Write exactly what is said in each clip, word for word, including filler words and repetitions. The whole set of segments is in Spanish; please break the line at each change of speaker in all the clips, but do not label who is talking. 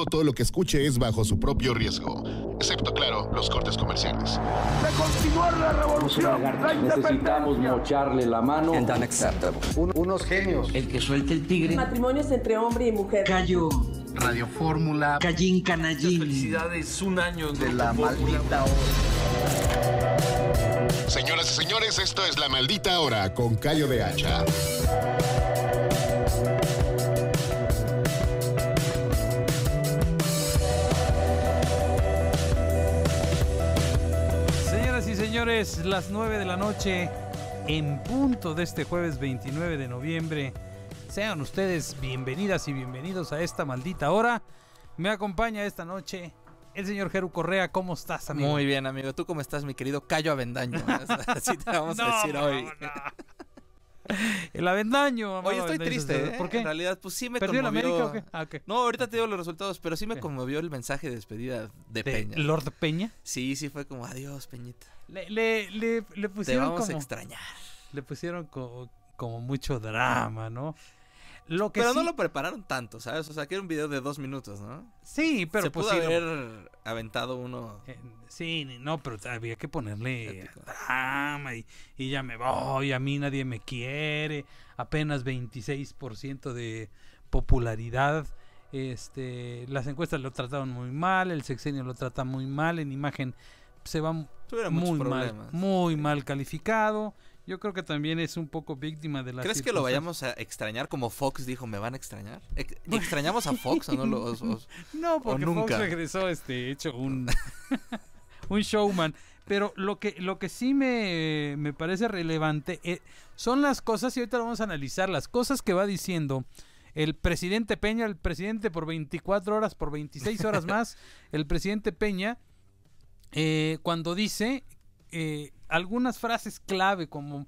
No todo lo que escuche es bajo su propio riesgo, excepto, claro, los cortes comerciales.
De continuar la revolución, la
necesitamos mocharle la mano.
Un, unos genios.
El que suelte el tigre.
Matrimonios entre hombre y mujer.
Callo.
Radio Fórmula.
Callín Canallín.
Felicidades, un año de la maldita hora.
Señoras y señores, esto es La Maldita Hora con Cayo de Hacha.
Señoras y señores, las nueve de la noche en punto de este jueves veintinueve de noviembre. Sean ustedes bienvenidas y bienvenidos a esta maldita hora. Me acompaña esta noche el señor Jeru Correa. ¿Cómo estás, amigo?
Muy bien, amigo. ¿Tú cómo estás, mi querido Cayo Avendaño? Así te vamos
no,
a decir
no,
hoy.
No. El Avendaño.
Hoy estoy
Avendaño,
triste, ¿eh?
¿Por qué?
En realidad, pues sí me
¿Perdió
conmovió.
el América o qué? Ah, okay.
No, ahorita te digo los resultados, pero sí me conmovió el mensaje de despedida de,
¿De
Peña.
Lord Peña?
Sí, sí fue como, adiós, Peñita.
Le, le, le, le pusieron
Te vamos
como,
a extrañar.
Le pusieron como, como mucho drama, ¿no? Lo que
pero
sí,
no lo prepararon tanto, ¿sabes? O sea, que era un video de dos minutos, ¿no?
Sí, pero
Se
pues
pudo
sí,
haber
no,
aventado uno.
eh, sí, no, pero había que ponerle épico. Drama y, y ya me voy, a mí nadie me quiere, apenas veintiséis por ciento de popularidad. Este, las encuestas lo trataron muy mal, el sexenio lo trata muy mal, en imagen se va muy mal, muy mal calificado. Yo creo que también es un poco víctima de la.
¿Crees que lo vayamos a extrañar como Fox dijo, me van a extrañar? ¿Extrañamos a Fox o no? Lo, o, o,
no, porque Fox regresó este hecho un un showman. Pero lo que lo que sí me, me parece relevante eh, son las cosas, y ahorita lo vamos a analizar, las cosas que va diciendo el presidente Peña, el presidente por veinticuatro horas, por veintiséis horas más, el presidente Peña, eh, cuando dice eh, algunas frases clave como...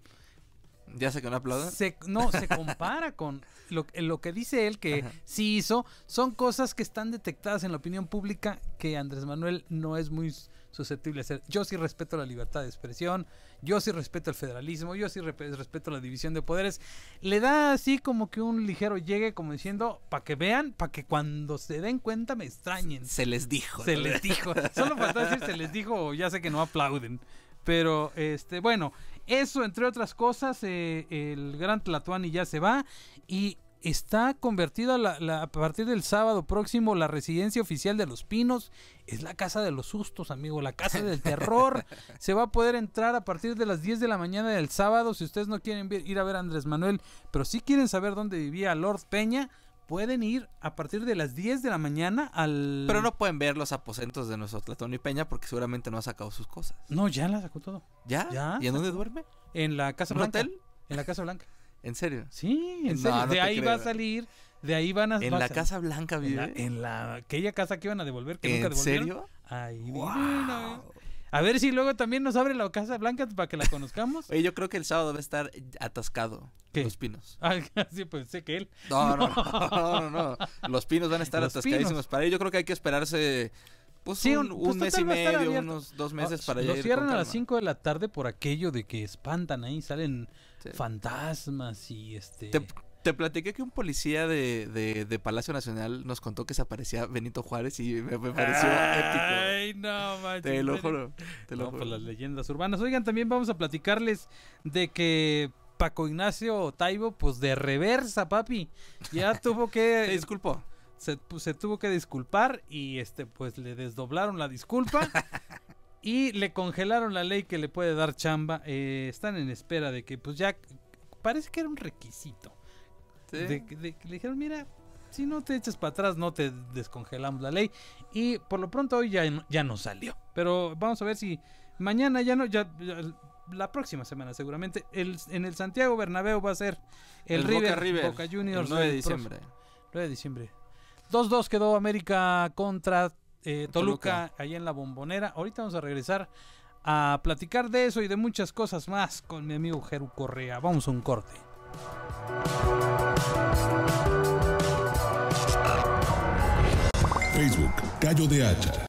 ¿Ya sé que no aplaudan?
Se, no, se compara con lo, lo que dice él que Ajá. sí hizo. Son cosas que están detectadas en la opinión pública que Andrés Manuel no es muy susceptible a hacer. Yo sí respeto la libertad de expresión, yo sí respeto el federalismo, yo sí respeto la división de poderes. Le da así como que un ligero llegue, como diciendo, para que vean, para que cuando se den cuenta me extrañen.
Se les dijo.
Se ¿no? les dijo. Solo faltó decir se les dijo, ya sé que no aplauden. Pero, este, bueno, eso entre otras cosas, eh, el gran Tlatuani ya se va y está convertida la, la, a partir del sábado próximo la residencia oficial de Los Pinos. Es la casa de los sustos, amigo, la casa del terror. Se va a poder entrar a partir de las diez de la mañana del sábado. Si ustedes no quieren ir a ver a Andrés Manuel, pero sí quieren saber dónde vivía Lord Peña, pueden ir a partir de las diez de la mañana al...
Pero no pueden ver los aposentos de nuestro Tlatuani Peña porque seguramente no ha sacado sus cosas.
No, ya la sacó todo.
¿Ya?
¿Ya?
¿Y en dónde duerme?
En la Casa
¿Un
Blanca.
hotel?
En la Casa Blanca.
¿En serio?
Sí, en
no,
serio.
No
de ahí
creo.
va a salir, de ahí van a...
¿En la Casa Blanca vive?
En la, en la aquella casa que iban a devolver, que
¿En
nunca devolvieron.
serio?
Ahí
wow.
viven. A ver si luego también nos abre la Casa Blanca para que la conozcamos.
Oye, yo creo que el sábado va a estar atascado.
¿Qué?
Los Pinos.
Ah, sí, pues sé que él.
No, no, no, no, no, no. Los Pinos van a estar
Los
atascadísimos
Pinos.
para ir. Yo creo que hay que esperarse pues
sí,
un, un
pues
mes y medio, unos dos meses
oh,
para
lo
ir.
Lo cierran a las cinco de la tarde por aquello de que espantan ahí, salen
sí.
fantasmas y este...
Te, te platiqué que un policía de, de, de Palacio Nacional nos contó que se aparecía Benito Juárez y me, me pareció
Ay,
épico.
Ay, no, manches.
Te lo juro, te lo
no,
juro.
Pues las leyendas urbanas. Oigan, también vamos a platicarles de que Paco Ignacio Taibo, pues de reversa, papi. Ya tuvo que...
Se disculpó.
Se, pues, se tuvo que disculpar y este pues le desdoblaron la disculpa y le congelaron la ley que le puede dar chamba. Eh, están en espera de que pues ya... Parece que era un requisito. ¿Sí? De, de, de, le dijeron, mira, si no te echas para atrás no te descongelamos la ley. Y por lo pronto hoy ya, ya no salió. Pero vamos a ver si mañana ya no, ya, ya la próxima semana seguramente el, en el Santiago Bernabéu va a ser el, el River,
Boca, River
Boca Juniors
el nueve de diciembre.
nueve de diciembre. dos dos quedó América contra eh, Toluca, Toluca allá en la Bombonera. Ahorita vamos a regresar a platicar de eso y de muchas cosas más con mi amigo Jeru Correa. Vamos a un corte.
Facebook, Cayo de Hacha.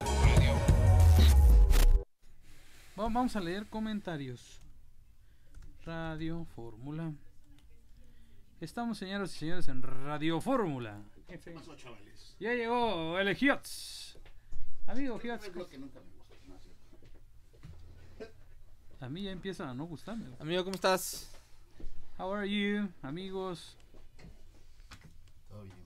Vamos a leer comentarios. Radio Fórmula. Estamos, señoras y señores, en Radio Fórmula. jefe. Ya llegó el Hiots. Amigo Hiots. A mí ya empiezan a no gustarme.
Amigo, ¿cómo estás?
How are you, amigos?
Todo bien.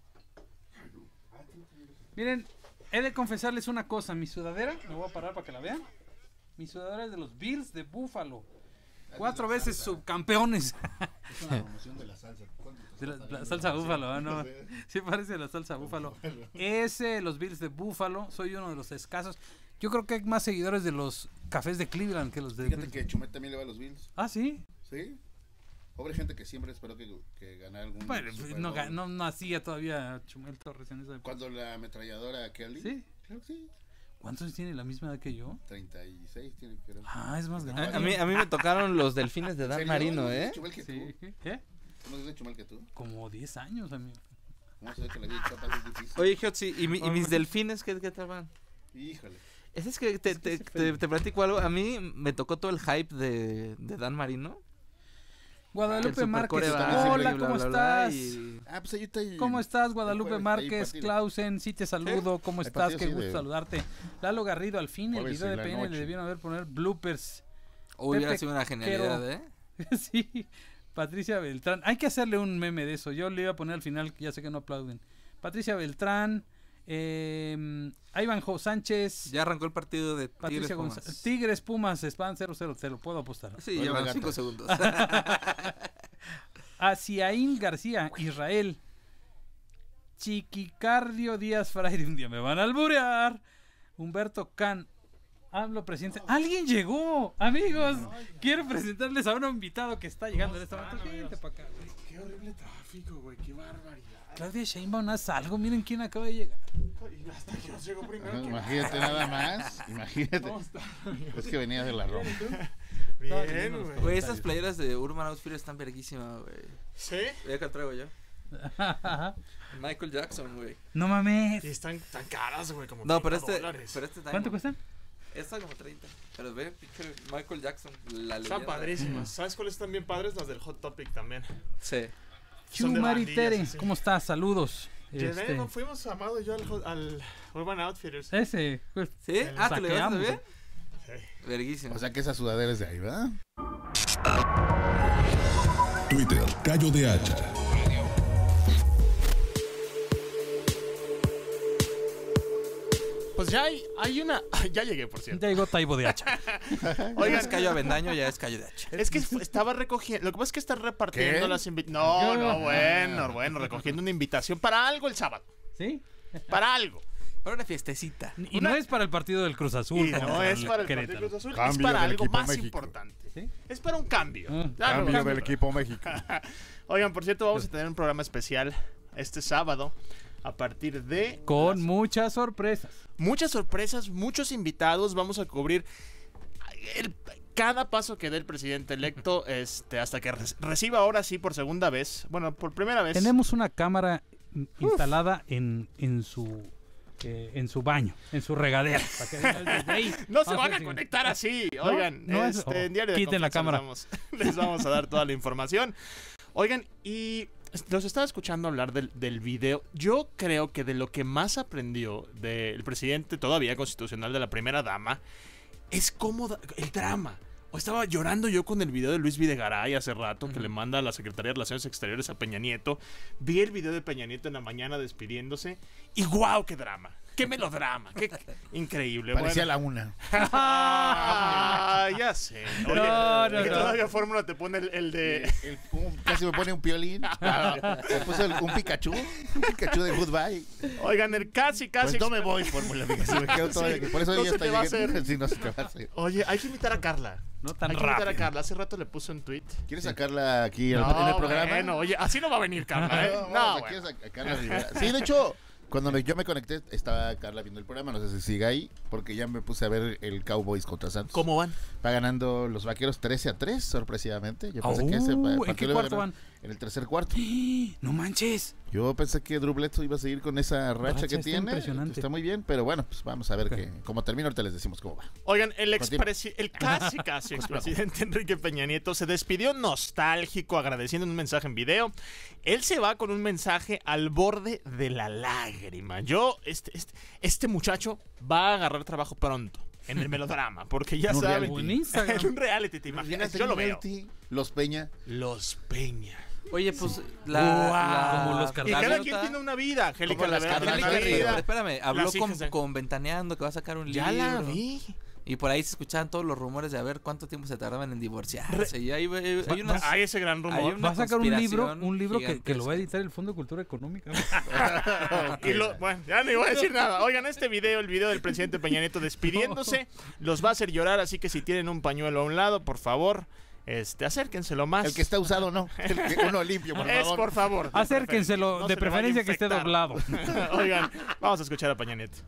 Miren, he de confesarles una cosa. Mi sudadera, me voy a parar para que la vean. Mi sudadera es de los Bills de Buffalo. Cuatro veces subcampeones.
Es una promoción de la salsa.
De la, la salsa búfalo, ¿eh? ¿No? Sí parece la salsa búfalo. Ese, los Bills de Buffalo, soy uno de los escasos. Yo creo que hay más seguidores de los Cafés de Cleveland que los de...
Fíjate que Chumel también le va a los Bills.
Ah, ¿sí?
Sí. Pobre gente que siempre esperó que, que ganara algún...
Bueno,
Super
no,
Bowl.
no nacía todavía Chumel Torres en esa época.
Cuando la ametralladora Kelly.
¿Sí?
Claro que sí.
¿Cuántos años tiene? ¿La misma edad que yo?
treinta y seis tiene, creo.
Ah, es más
A,
grande.
a mí, a mí me tocaron los delfines de
¿En
Dan
serio?
Marino,
¿No es
¿eh?
de Chumel que tú?
Sí. ¿Eh?
¿No es de Chumel que tú?
Como diez años, amigo.
¿Cómo se ve que la vida de Chiapas es difícil?
Oye, Giotzi, ¿y, mi- y mis delfines qué, qué tal van?
Híjole.
Es, es que te, te, te, te platico algo. A mí me tocó todo el hype de, de Dan Marino.
Guadalupe
El
Márquez.
supercoreback,
Hola,
bla,
¿cómo
bla, bla,
estás?
y-
Ah, pues ahí está. ahí-
¿Cómo estás, Guadalupe
jueves, ahí
Márquez?
partido.
Clausen, sí te saludo. ¿Cómo
Hay
estás?
partido,
Qué
sí,
gusto
de-
saludarte. Lalo Garrido, al fin, el
Jueves
video
en
de
la
P N le
noche.
debieron haber poner bloopers.
Hubiera
Pepe
sido una genialidad,
Quero.
¿eh?
Sí, Patricia Beltrán. Hay que hacerle un meme de eso. Yo le iba a poner al final, ya sé que no aplauden. Patricia Beltrán, eh, Ivanhoe Sánchez,
Ya arrancó el partido de Tigres
Patricia
Pumas.
González. Tigres Pumas, Span cero cero, te lo puedo apostar.
Sí,
Bueno,
llevan
gato.
cinco segundos.
Asiaín García, Israel. Chiquicardio Díaz Fraire, un día me van a alburear. Humberto Can, hablo presidente. ¡Alguien llegó! Amigos, quiero presentarles a un invitado que está llegando en este momento. Vente pa' acá, güey.
Qué horrible tráfico, güey. Qué barbaridad.
Claudia Sheinbaum, haz algo. Miren quién acaba de llegar.
Y hasta que os llegó primero.
Ajá,
que-
imagínate nada más. Imagínate.
¿Cómo está?
Es que venía de la Roma.
Bien, güey.
Güey, estas playeras de Urban Outfitters están verguísimas, güey.
¿Sí?
Ve acá traigo yo. Michael Jackson, güey.
No mames.
Y están tan caras, güey, como
No, pero
treinta
este,
dólares.
pero este
¿Cuánto
Diamond.
cuestan?
Esta como treinta. Pero ve, pinche Michael Jackson, la leyenda.
Están padrísimas. ¿Sabes cuáles están bien padres? Las del Hot Topic también.
Sí.
Son de
Chumari
bandillas,
Tere,
así.
¿cómo estás? Saludos.
Llevé,
Este,
no, fuimos Amado y yo al, hot- al Urban Outfitters.
ese, pues,
¿Sí?
El
Ah, ¿te lo llevaste
saqueamos,
bien?
Sí.
Verguísimo.
O sea que esa sudadera es de ahí, ¿verdad?
Twitter, Cayo de Hacha.
Pues ya hay, hay una... Ya llegué, por cierto.
ya llegó Taibo de Hacha.
Oigan, es Cayo Avendaño, ya es Cayo de Hacha.
Es que fu- estaba recogiendo... Lo que pasa es que está repartiendo
¿Qué?
las invitaciones. No, no, bueno, bueno. Recogiendo una invitación para algo el sábado.
¿Sí?
Para algo.
Para una fiestecita.
Y no es para el partido del Cruz Azul.
Y no
contra
es para el
Querétaro.
Partido Cruz Azul. Es
Cambio
para
del
algo
equipo
más
México.
importante.
¿Sí?
Es para un cambio.
Ah,
Ya lo-
Cambio del equipo México.
Oigan, por cierto, vamos a tener un programa especial este sábado a partir de...
Con
las-
muchas sorpresas.
muchas sorpresas, muchos invitados. Vamos a cubrir el- cada paso que dé el presidente electo este, hasta que re- reciba ahora sí por segunda vez. Bueno, por primera vez.
Tenemos una cámara in- instalada en, en su eh, en su baño, en su regadera. Para que vean desde ahí.
No se
Vamos
van
ver
a
si-
conectar así.
¿No?
Oigan,
No es-
este, en
oh,
Diario de
quiten la
Confianza
cámara.
Les vamos, les vamos a dar toda la información. Oigan, y los estaba escuchando hablar del, del video. Yo creo que de lo que más aprendió del presidente todavía constitucional de la primera dama es cómo da- el drama. O estaba llorando yo con el video de Luis Videgaray hace rato, que le manda a la Secretaría de Relaciones Exteriores a Peña Nieto. Vi el video de Peña Nieto en la mañana despidiéndose. Y guau, qué drama. Qué melodrama. Qué increíble.
Parecía
Bueno.
la una.
Ah, ya sé. Oye,
No, no,
que
no.
todavía Fórmula te pone el, el de...
El- un- casi me pone un piolín. Me puso el- un Pikachu. Un Pikachu de Goodbye.
Oigan, el casi, casi...
Pues no me voy, Fórmula. porque si me quedo todavía aquí. Por eso
no
ella
se
está
te va a
llegando.
hacer.
Sí, no se te va a hacer.
Oye, hay que invitar a Carla.
No tan
Hay que invitar a
rápido.
Carla. Hace rato le puso un tweet.
¿Quieres sacarla aquí al-
No,
en el programa?
bueno, oye, así no va a venir Carla, ¿eh?
No,
No,
vamos,
bueno.
aquí a Carla Rivera. Sí, de hecho, cuando me- yo me conecté, estaba Carla viendo el programa. No sé si sigue ahí, porque ya me puse a ver el Cowboys contra Santos.
¿Cómo van?
Va ganando los vaqueros trece a tres, sorpresivamente. Yo pensé
Oh,
que ese
¿en
partido
qué
lo iba a
cuarto
ganar.
van?
en el tercer cuarto.
¡No manches!
Yo pensé que Drew Bledsoe iba a seguir con esa racha,
Racha
que
está
tiene.
impresionante.
Está muy bien, pero bueno, pues vamos a ver
Ok.
que como termina ahorita les decimos cómo va.
Oigan, el,
Continúa.
expresi- el casi casi expresidente Enrique Peña Nieto se despidió nostálgico, agradeciendo en un mensaje en video. Él se va con un mensaje al borde de la lágrima. Yo, este, este, este muchacho va a agarrar trabajo pronto en el melodrama, porque ya
En un
saben.
reality.
En Instagram.
En un reality, te imaginas. Yo lo veo.
Los Peña.
Los Peña.
Oye, pues la,
Wow.
la-
Como los
Y cada
Gaviota-
quien tiene una vida. Angélica
Como las
Lavera tiene
Angélica
una
Carmen
Rivera,
vida.
espérame, habló
Las
con,
hijas de-
con Ventaneando que va a sacar un
Ya
libro.
la vi.
Y por ahí se escuchaban todos los rumores de a ver cuánto tiempo se tardaban en divorciarse. Y hay, hay, hay unas...
Hay ese gran
hay
rumor.
una
Va a sacar un libro,
conspiración
un libro que, que lo va a
gigantesca.
editar el Fondo de Cultura Económica.
Y lo- bueno, ya no iba a decir nada. Oigan, este video, el video del presidente Peña Nieto despidiéndose, los va a hacer llorar, así que si tienen un pañuelo a un lado, por favor, este, acérquenselo más.
El que está usado, no. El que uno limpio, por
Es
favor.
por favor. de
Acérquenselo,
preferencia. No
de
se le
preferencia
vaya
que
a
esté
infectar.
doblado.
Oigan, vamos a escuchar a Peña Nieto.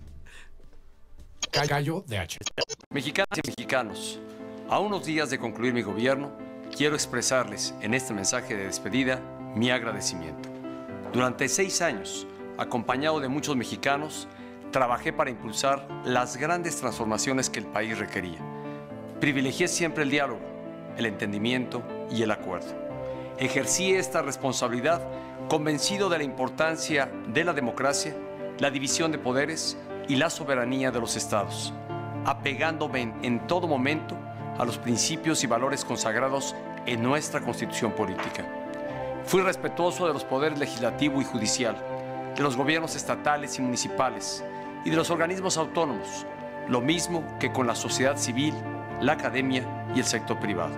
Gallo de Hacha.
Mexicanas y mexicanos, a unos días de concluir mi gobierno, quiero expresarles en este mensaje de despedida mi agradecimiento. Durante seis años, acompañado de muchos mexicanos, trabajé para impulsar las grandes transformaciones que el país requería. Privilegié siempre el diálogo, el entendimiento y el acuerdo. Ejercí esta responsabilidad convencido de la importancia de la democracia, la división de poderes y la soberanía de los estados, apegándome en, en todo momento a los principios y valores consagrados en nuestra Constitución política. Fui respetuoso de los poderes legislativo y judicial, de los gobiernos estatales y municipales y de los organismos autónomos, lo mismo que con la sociedad civil, la academia y el sector privado.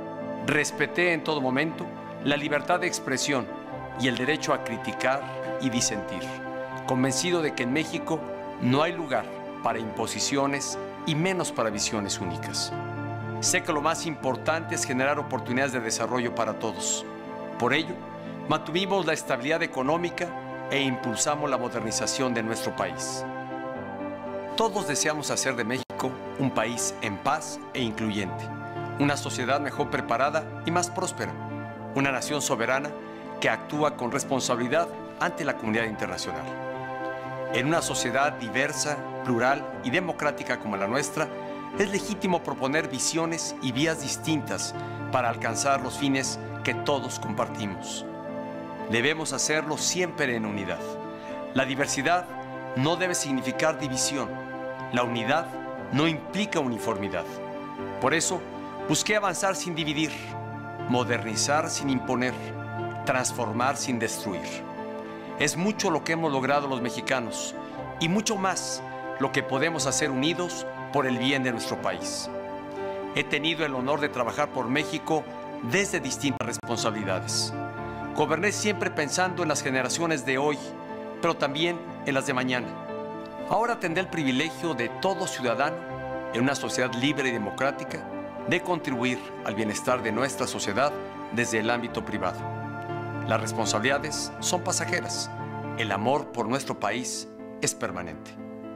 Respeté en todo momento la libertad de expresión y el derecho a criticar y disentir, convencido de que en México no hay lugar para imposiciones y menos para visiones únicas. Sé que lo más importante es generar oportunidades de desarrollo para todos. Por ello, mantuvimos la estabilidad económica e impulsamos la modernización de nuestro país. Todos deseamos hacer de México un país en paz e incluyente, una sociedad mejor preparada y más próspera, una nación soberana que actúa con responsabilidad ante la comunidad internacional. En una sociedad diversa, plural y democrática como la nuestra, es legítimo proponer visiones y vías distintas para alcanzar los fines que todos compartimos. Debemos hacerlo siempre en unidad. La diversidad no debe significar división. La unidad no implica uniformidad. Por eso, busqué avanzar sin dividir, modernizar sin imponer, transformar sin destruir. Es mucho lo que hemos logrado los mexicanos y mucho más lo que podemos hacer unidos por el bien de nuestro país. He tenido el honor de trabajar por México desde distintas responsabilidades. Goberné siempre pensando en las generaciones de hoy, pero también en las de mañana. Ahora tendré el privilegio de todo ciudadano, en una sociedad libre y democrática, de contribuir al bienestar de nuestra sociedad desde el ámbito privado. Las responsabilidades son pasajeras. El amor por nuestro país es permanente.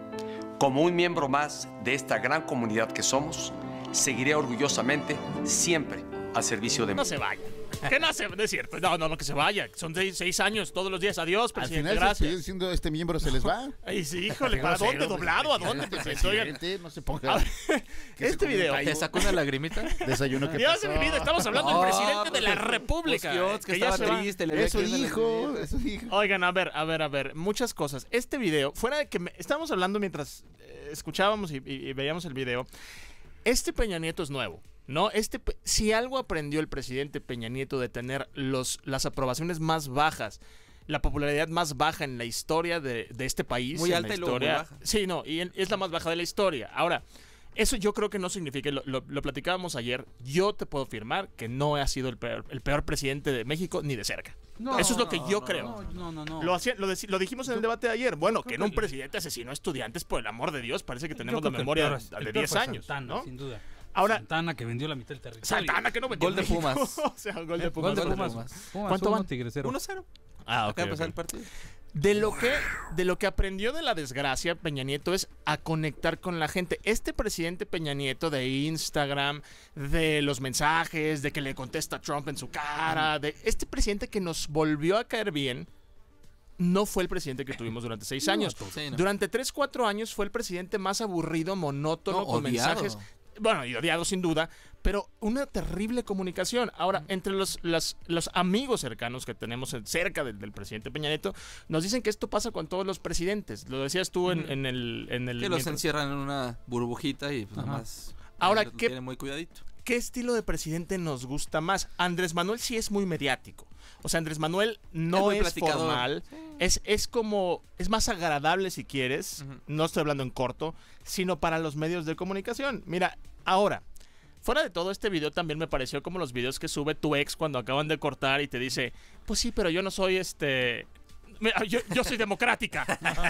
Como un miembro más de esta gran comunidad que somos, seguiré orgullosamente siempre al servicio de
No
México.
se vaya. Que no se, no es cierto. No, no, no, que se vaya. Son seis, seis años todos los días. Adiós,
Al
presidente.
final se despidió
Gracias.
diciendo este miembro se les va.
Ay, sí, híjole,
Qué
¿para
grosero,
dónde? ¿Doblado? ¿A dónde?
presidente,
Presidente? Oigan,
presidente, no se
a
ponga.
ver,
que se
este
come un
video.
callo.
¿Te sacó una lagrimita?
Desayuno que
Ya se me olvida, estamos hablando del
Ah,
presidente de la
pues,
República.
pues, Dios, que
que ya
estaba
se va.
triste, le veía
Eso
que iba a
dijo,
salir.
eso dijo.
Oigan, a ver, a ver, a ver, muchas cosas. Este video, fuera de que me- estábamos hablando mientras eh, escuchábamos y, y- y veíamos el video, este Peña Nieto es nuevo, ¿no? Este, pe- si algo aprendió el presidente Peña Nieto de tener los, las aprobaciones más bajas, la popularidad más baja en la historia de, de este país.
Muy
en
alta
la
y luego muy
historia.
baja.
Sí, no, y en- es la más baja de la historia. Ahora, eso yo creo que no significa, lo, lo- lo platicábamos ayer, yo te puedo afirmar que no ha sido el peor, el peor presidente de México ni de cerca.
No,
Eso es lo que
no,
yo
no,
creo.
No, no, no. no.
Lo, hacía- lo, deci- lo dijimos en el debate de ayer. Bueno, que en
creo
un
que-
presidente asesinó a estudiantes, por el amor de Dios, parece que
Yo
tenemos
creo
la
que el
memoria
peor es- el
de
peor
diez
fue
años.
Santana,
¿no?
sin duda.
Ahora,
Santana que vendió la mitad del territorio.
Santana que no vendió
Gol de
México.
Pumas.
O sea, gol de Pumas.
Gol de
Gol de
Pumas.
Pumas.
Pumas
¿Cuánto
uno,
van?
Tigre cero.
uno cero.
Ah, ok,
Acaba de pasar
ok.
el partido.
De lo que de lo que aprendió de la desgracia Peña Nieto es a conectar con la gente. Este presidente Peña Nieto de Instagram, de los mensajes, de que le contesta a Trump en su cara, de este presidente que nos volvió a caer bien, no fue el presidente que tuvimos durante seis años.
No, sí, no.
Durante tres, cuatro años fue el presidente más aburrido, monótono,
No,
con
odiado.
mensajes. Bueno, y odiado sin duda, pero una terrible comunicación. Ahora, entre los, los, los amigos cercanos que tenemos cerca del, del presidente Peña Nieto, nos dicen que esto pasa con todos los presidentes. Lo decías tú en, en el... En el
Que los
mientras-
encierran en una burbujita y pues
Ajá.
nomás
Ahora,
lo
¿qué-
tienen muy cuidadito.
¿Qué estilo de presidente nos gusta más? Andrés Manuel sí es muy mediático. O sea, Andrés Manuel no
muy
es,
platicador.
formal. Es, es como... Es más agradable si quieres.
Ujú.
No estoy hablando en corto. Sino para los medios de comunicación. Mira, ahora... Fuera de todo, este video también me pareció como los videos que sube tu ex cuando acaban de cortar y te dice, pues sí, pero yo no soy este... Mira, Yo, yo soy democrática.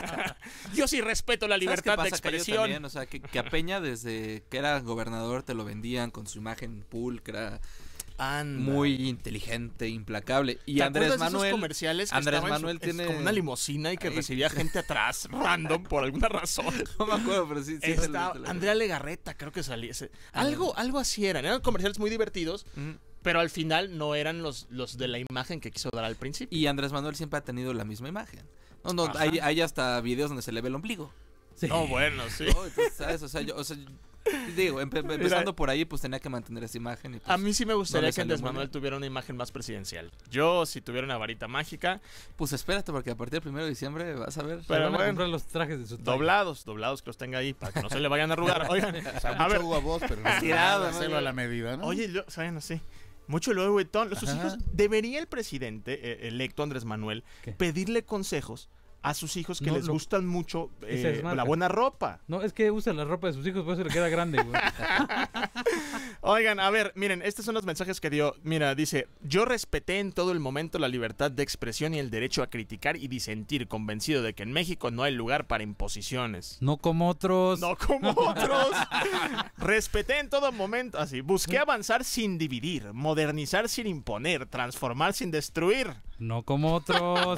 Yo sí respeto la
¿Sabes qué
libertad de
pasa, Cayo,
expresión.
también? O sea, que, que a Peña desde que era gobernador te lo vendían con su imagen pulcra,
Anda.
muy inteligente, implacable. Y
¿Te
Andrés
acuerdas de esos
Manuel,
comerciales que
Andrés
estaba en su-
Manuel
es
tiene
como una limusina y que
Ay,
recibía gente atrás, random, por alguna razón.
no me acuerdo, pero sí, sí.
Está-
se lo- se lo-
Andrea Legarreta, creo que salía. ese- Algo, algo así eran. Eran comerciales muy divertidos,
Ujú.
pero al final no eran los, los de la imagen que quiso dar al principio.
Y Andrés Manuel siempre ha tenido la misma imagen. No, no,
Ajá.
hay, hay hasta videos donde se le ve el ombligo.
Sí.
No, bueno, sí.
¿no? Entonces, ¿sabes? O sea, yo, o sea, digo, empe- empezando por ahí, pues tenía que mantener esa imagen. Y, pues,
A mí sí me gustaría
no le
que
salió
Andrés
muy
Manuel
bien.
tuviera una imagen más presidencial. Yo, si tuviera una varita mágica,
Pues espérate, porque a partir del primero de diciembre vas a ver.
Se
pero
van a
bueno.
comprar los trajes de su talla.
doblados, doblados que los tenga ahí para que no se le vayan a arrugar. Oigan,
O sea,
a ver,
mucho huevos, pero no
Tirado,
hacerlo
¿no?
a la medida, ¿no?
oye, yo, saben así. Mucho Louis Vuitton. Sus
Ajá.
hijos, debería el presidente eh, electo Andrés Manuel
¿Qué?
pedirle consejos a sus hijos que
No,
les
lo-
gustan mucho
Esa
eh,
es marca.
la buena ropa.
No, es que usa la ropa de sus hijos, por eso le queda grande, güey.
Oigan, a ver, miren, estos son los mensajes que dio. Mira, dice, yo respeté en todo el momento la libertad de expresión y el derecho a criticar y disentir, convencido de que en México no hay lugar para imposiciones.
No como otros.
No como otros. Respeté en todo momento, así, busqué avanzar sin dividir, modernizar sin imponer, transformar sin destruir.
No como otros.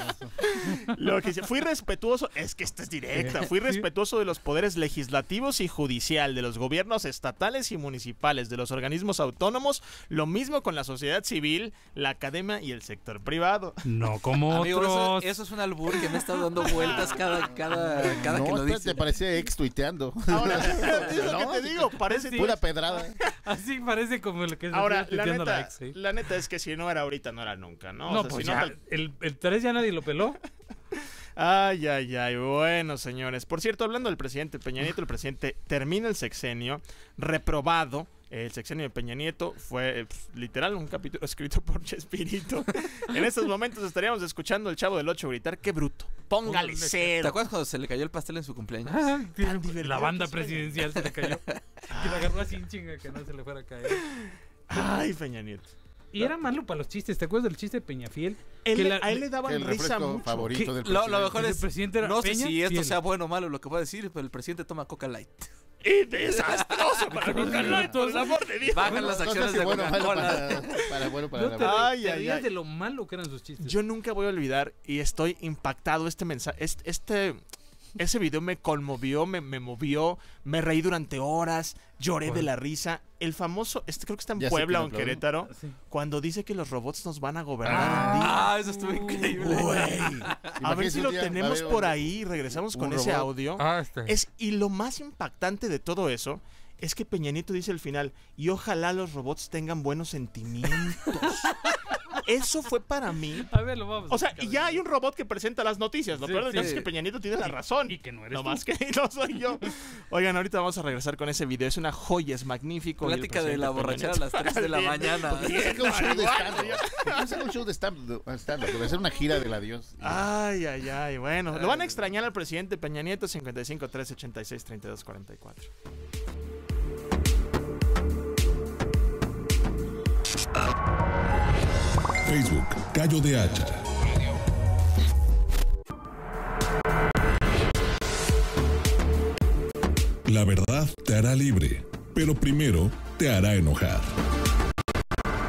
Lo que dice, fui respetuoso, es que esta es directa, fui respetuoso de los poderes legislativos y judicial, de los gobiernos estatales y municipales, de los organismos autónomos, lo mismo con la sociedad civil, la academia y el sector privado.
No como
Amigo, eso,
otros.
eso es un albur que me está dando vueltas cada, cada, cada
no,
que lo
espérate,
dice.
parecía ex tuiteando.
Ahora, es lo
No,
que te digo, parece
Pura pedrada.
Así parece como lo que se
Ahora,
estuvo
la
tuiteando la
neta,
ex, ¿sí?
la neta es que si no era ahorita, no era nunca, ¿no?
No,
O sea,
pues
si
ya,
tal-
el, el tres ya nadie lo peló.
Ay, ay, ay, bueno, señores. Por cierto, hablando del presidente Peña Nieto, el presidente termina el sexenio reprobado. El sexenio de Peña Nieto fue eh, pf, literal un capítulo escrito por Chespirito. En estos momentos estaríamos escuchando al Chavo del Ocho gritar, ¡qué bruto! ¡Póngale
¿Te
cero!
acuerdas cuando se le cayó el pastel en su cumpleaños?
Ah,
Tan divertido
la banda
que suena.
presidencial se le cayó. Que lo agarró así en chinga que no se le fuera a caer.
Ay, Peña Nieto.
Y era malo para los chistes. ¿Te acuerdas del chiste de Peñafiel?
Él,
Que
le-
la-
a él le daban
El
risa
refresco
mucho.
favorito
¿Qué?
del
Lo,
presidente.
lo mejor
El
es,
presidente era
no sé
Peña,
si esto
Fiel.
sea bueno o malo lo que voy a decir, pero el presidente toma Coca Light.
¡Y desastroso para Coca Light, por el amor de Dios!
Bajan las
No sé
acciones
si
de
bueno o malo
Coca-Cola.
para, para bueno para
No
la
te,
buena.
Ay,
te
ay,
reías
ay.
de lo malo que eran sus chistes.
Yo nunca voy a olvidar y estoy impactado este mensaje. Este, este- ese video me conmovió, me, me movió, me reí durante horas, lloré de la risa. El famoso, este creo que está en
Ya sé
Puebla
que
o
me
en
aplauden.
Querétaro,
Sí.
cuando dice que los robots nos van a gobernar un día.
Ah, eso estuvo increíble.
Güey. A ver
Imagínense
si
un
lo
día, va a
tenemos
haber
por
un-
ahí y regresamos
un
con ese
robot.
audio.
Ah, está.
Es, y lo más impactante de todo eso es que Peña Nieto dice al final, y ojalá los robots tengan buenos sentimientos. Eso fue para mí.
A ver, lo vamos a
O sea,
escuchar.
y ya hay un robot que presenta las noticias. Lo
Sí,
peor del
sí.
caso es que Peña Nieto tiene la razón.
y que no eres
No
tú.
más que no soy yo. Oigan, ahorita vamos a regresar con ese video. Es una joya, es magnífico. Y el
Plática de la
presidente Peña
borrachera a las
Nieto-
tres de la
Bien,
mañana.
bien,
Saca un show de
igual,
stand-up. Saca un show de stand-up. stand-up, Debe ser una gira del adiós.
Ay, ay, ay. Bueno, lo van a extrañar al presidente Peña Nieto. cincuenta y cinco, tres, ochenta y seis, treinta y dos, cuarenta y cuatro.
Facebook, Cayo de Hacha. La verdad te hará libre, pero primero te hará enojar.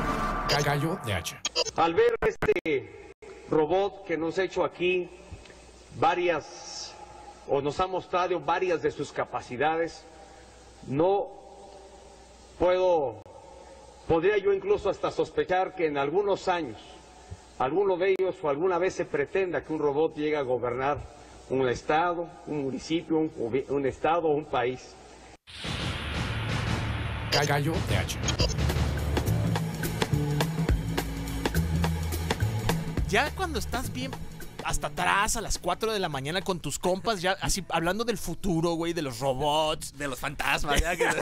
Gallo de Hacha.
Al ver este robot que nos ha hecho aquí varias, o nos ha mostrado varias de sus capacidades. No puedo, podría yo incluso hasta sospechar que en algunos años, alguno de ellos o alguna vez se pretenda que un robot llegue a gobernar un estado, un municipio, un, un estado o un país.
Gallo de H.
Ya cuando estás bien hasta atrás a las cuatro de la mañana con tus compas, ya así hablando del futuro, güey, de los robots,
de los fantasmas. Ya que...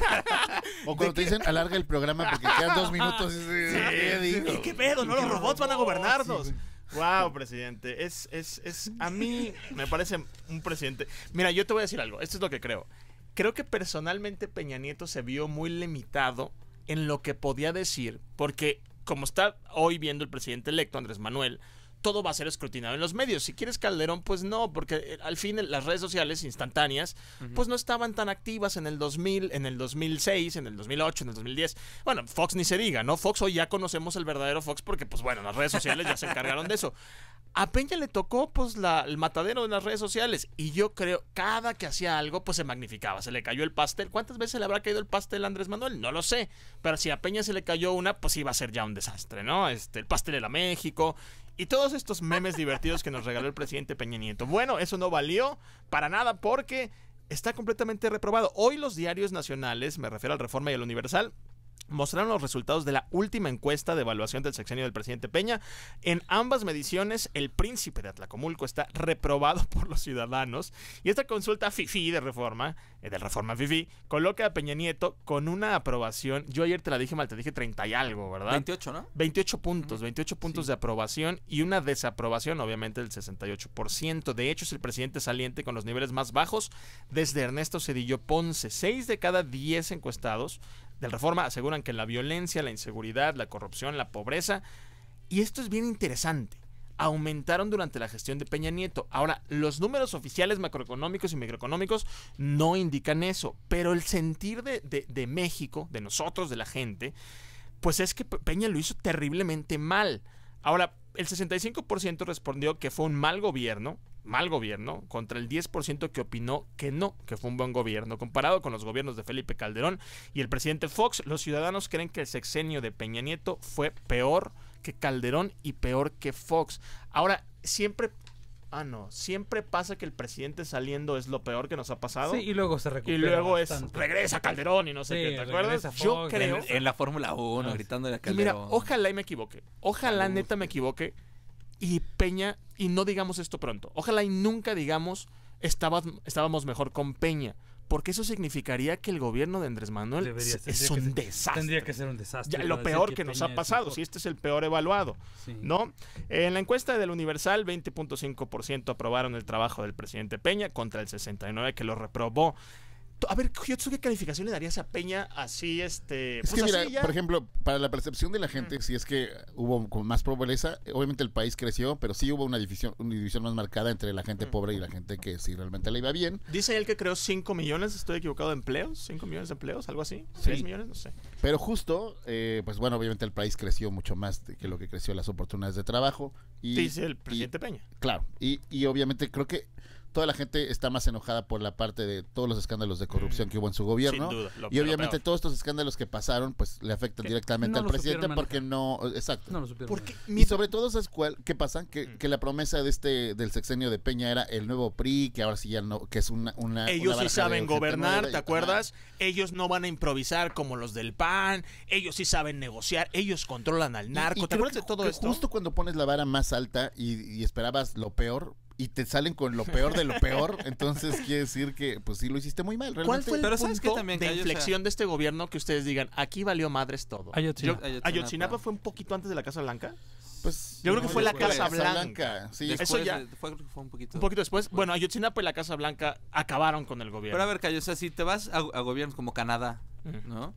o cuando te dicen alarga el programa porque quedan dos minutos. Sí,
¿Qué, digo? ¿Qué pedo? ¿No? Los robots van a gobernarnos. Wow, presidente. Es, es, es, a mí me parece un presidente. Mira, yo te voy a decir algo. Esto es lo que creo. Creo que personalmente Peña Nieto se vio muy limitado en lo que podía decir, porque como está hoy viendo el presidente electo, Andrés Manuel, todo va a ser escrutinado en los medios. Si quieres Calderón, pues no, porque al fin las redes sociales instantáneas, uh-huh. pues no estaban tan activas en el dos mil, en el dos mil seis, en el dos mil ocho, en el dos mil diez. Bueno, Fox ni se diga, ¿no? Fox hoy ya conocemos el verdadero Fox porque, pues bueno, las redes sociales ya se encargaron de eso. A Peña le tocó, pues, la, el matadero de las redes sociales. Y yo creo, cada que hacía algo, pues se magnificaba. Se le cayó el pastel. ¿Cuántas veces le habrá caído el pastel a Andrés Manuel? No lo sé. Pero si a Peña se le cayó una, pues iba a ser ya un desastre, ¿no? Este, el pastel era México. Y todos estos memes divertidos que nos regaló el presidente Peña Nieto. Bueno, eso no valió para nada porque está completamente reprobado. Hoy los diarios nacionales, me refiero al Reforma y al Universal, mostraron los resultados de la última encuesta de evaluación del sexenio del presidente Peña. En ambas mediciones, el príncipe de Atlacomulco está reprobado por los ciudadanos. Y esta consulta fifí de Reforma, eh, de Reforma fifí, coloca a Peña Nieto con una aprobación. Yo ayer te la dije mal, te dije treinta y algo, ¿verdad?
veintiocho, ¿no?
veintiocho puntos, veintiocho puntos
sí.
de aprobación y una desaprobación, obviamente, del sesenta y ocho por ciento. De hecho, es el presidente saliente con los niveles más bajos desde Ernesto Zedillo Ponce. Seis de cada diez encuestados del Reforma aseguran que la violencia, la inseguridad, la corrupción, la pobreza, y esto es bien interesante, aumentaron durante la gestión de Peña Nieto. Ahora, los números oficiales macroeconómicos y microeconómicos no indican eso, pero el sentir de, de, de México, de nosotros, de la gente, pues es que Peña lo hizo terriblemente mal. Ahora, el sesenta y cinco por ciento respondió que fue un mal gobierno, mal gobierno, contra el diez por ciento que opinó que no, que fue un buen gobierno. Comparado con los gobiernos de Felipe Calderón y el presidente Fox, los ciudadanos creen que el sexenio de Peña Nieto fue peor que Calderón y peor que Fox. Ahora, siempre... Ah, no. Siempre pasa que el presidente saliendo es lo peor que nos ha pasado.
Sí, y luego se recupera.
Y luego
bastante.
es regresa Calderón y no sé
sí,
qué, ¿te acuerdas?
Fox,
Yo creo...
En, en la Fórmula uno, gritándole a Calderón.
Y mira, ojalá y me equivoque. Ojalá, neta, me equivoque. Y Peña, y no digamos esto pronto. Ojalá y nunca digamos estaba, estábamos mejor con Peña. Porque eso significaría que el gobierno de Andrés Manuel
Debería,
es un
ser,
desastre.
Tendría que ser un desastre.
Ya, lo peor que, que nos ha pasado, si este es el peor evaluado. Sí. ¿No? En la encuesta del Universal, veinte punto cinco por ciento aprobaron el trabajo del presidente Peña contra el sesenta y nueve por ciento que lo reprobó. A ver, ¿tú qué calificación le darías a Peña así, este...
Es
pues
que
así
mira,
ya?
por ejemplo, para la percepción de la gente, mm. si es que hubo con más pobreza, obviamente el país creció, pero sí hubo una división, una división más marcada entre la gente mm. pobre y la gente que sí realmente le iba bien.
Dice él que creó cinco millones, estoy equivocado, de empleos, cinco millones de empleos, algo así,
sí.
seis millones, no sé.
Pero justo, eh, pues bueno, obviamente el país creció mucho más que lo que creció las oportunidades de trabajo. Y,
Dice el presidente
y,
Peña.
Claro, y, y obviamente creo que toda la gente está más enojada por la parte de todos los escándalos de corrupción mm. que hubo en su gobierno.
Sin duda, lo,
y obviamente todos estos escándalos que pasaron, pues le afectan directamente
no
al presidente porque no, exacto.
No lo supieron.
Porque, y sobre todo, ¿sabes cuál? ¿Qué pasa? Que, mm. que la promesa de este del sexenio de Peña era el nuevo P R I, que ahora sí ya no, que es una, una
ellos
una
sí saben gobernar,
nueva,
¿te acuerdas? Ah. Ellos no van a improvisar como los del P A N, ellos sí saben negociar, ellos controlan al narco.
Y, y
¿Te acuerdas de todo
que
esto?
Justo cuando pones la vara más alta y, y esperabas lo peor, y te salen con lo peor de lo peor, entonces quiere decir que pues sí lo hiciste muy mal. Realmente.
¿Cuál fue el
Pero
punto
¿sabes qué también,
de
Cayo?
inflexión
O sea,
de este gobierno que ustedes digan, aquí valió madres todo?
Ayotzinapa.
Yo,
Ayotzinapa.
Ayotzinapa fue un poquito antes de la Casa Blanca.
Pues
yo creo que fue la
Casa
Casa Blanca.
Blanca. Sí.
Después,
Eso ya
fue, fue un poquito
un poquito después. Bueno, Ayotzinapa y la Casa Blanca acabaron con el gobierno.
Pero a ver, Cayo, o sea, si te vas a, a gobiernos como Canadá, ¿no?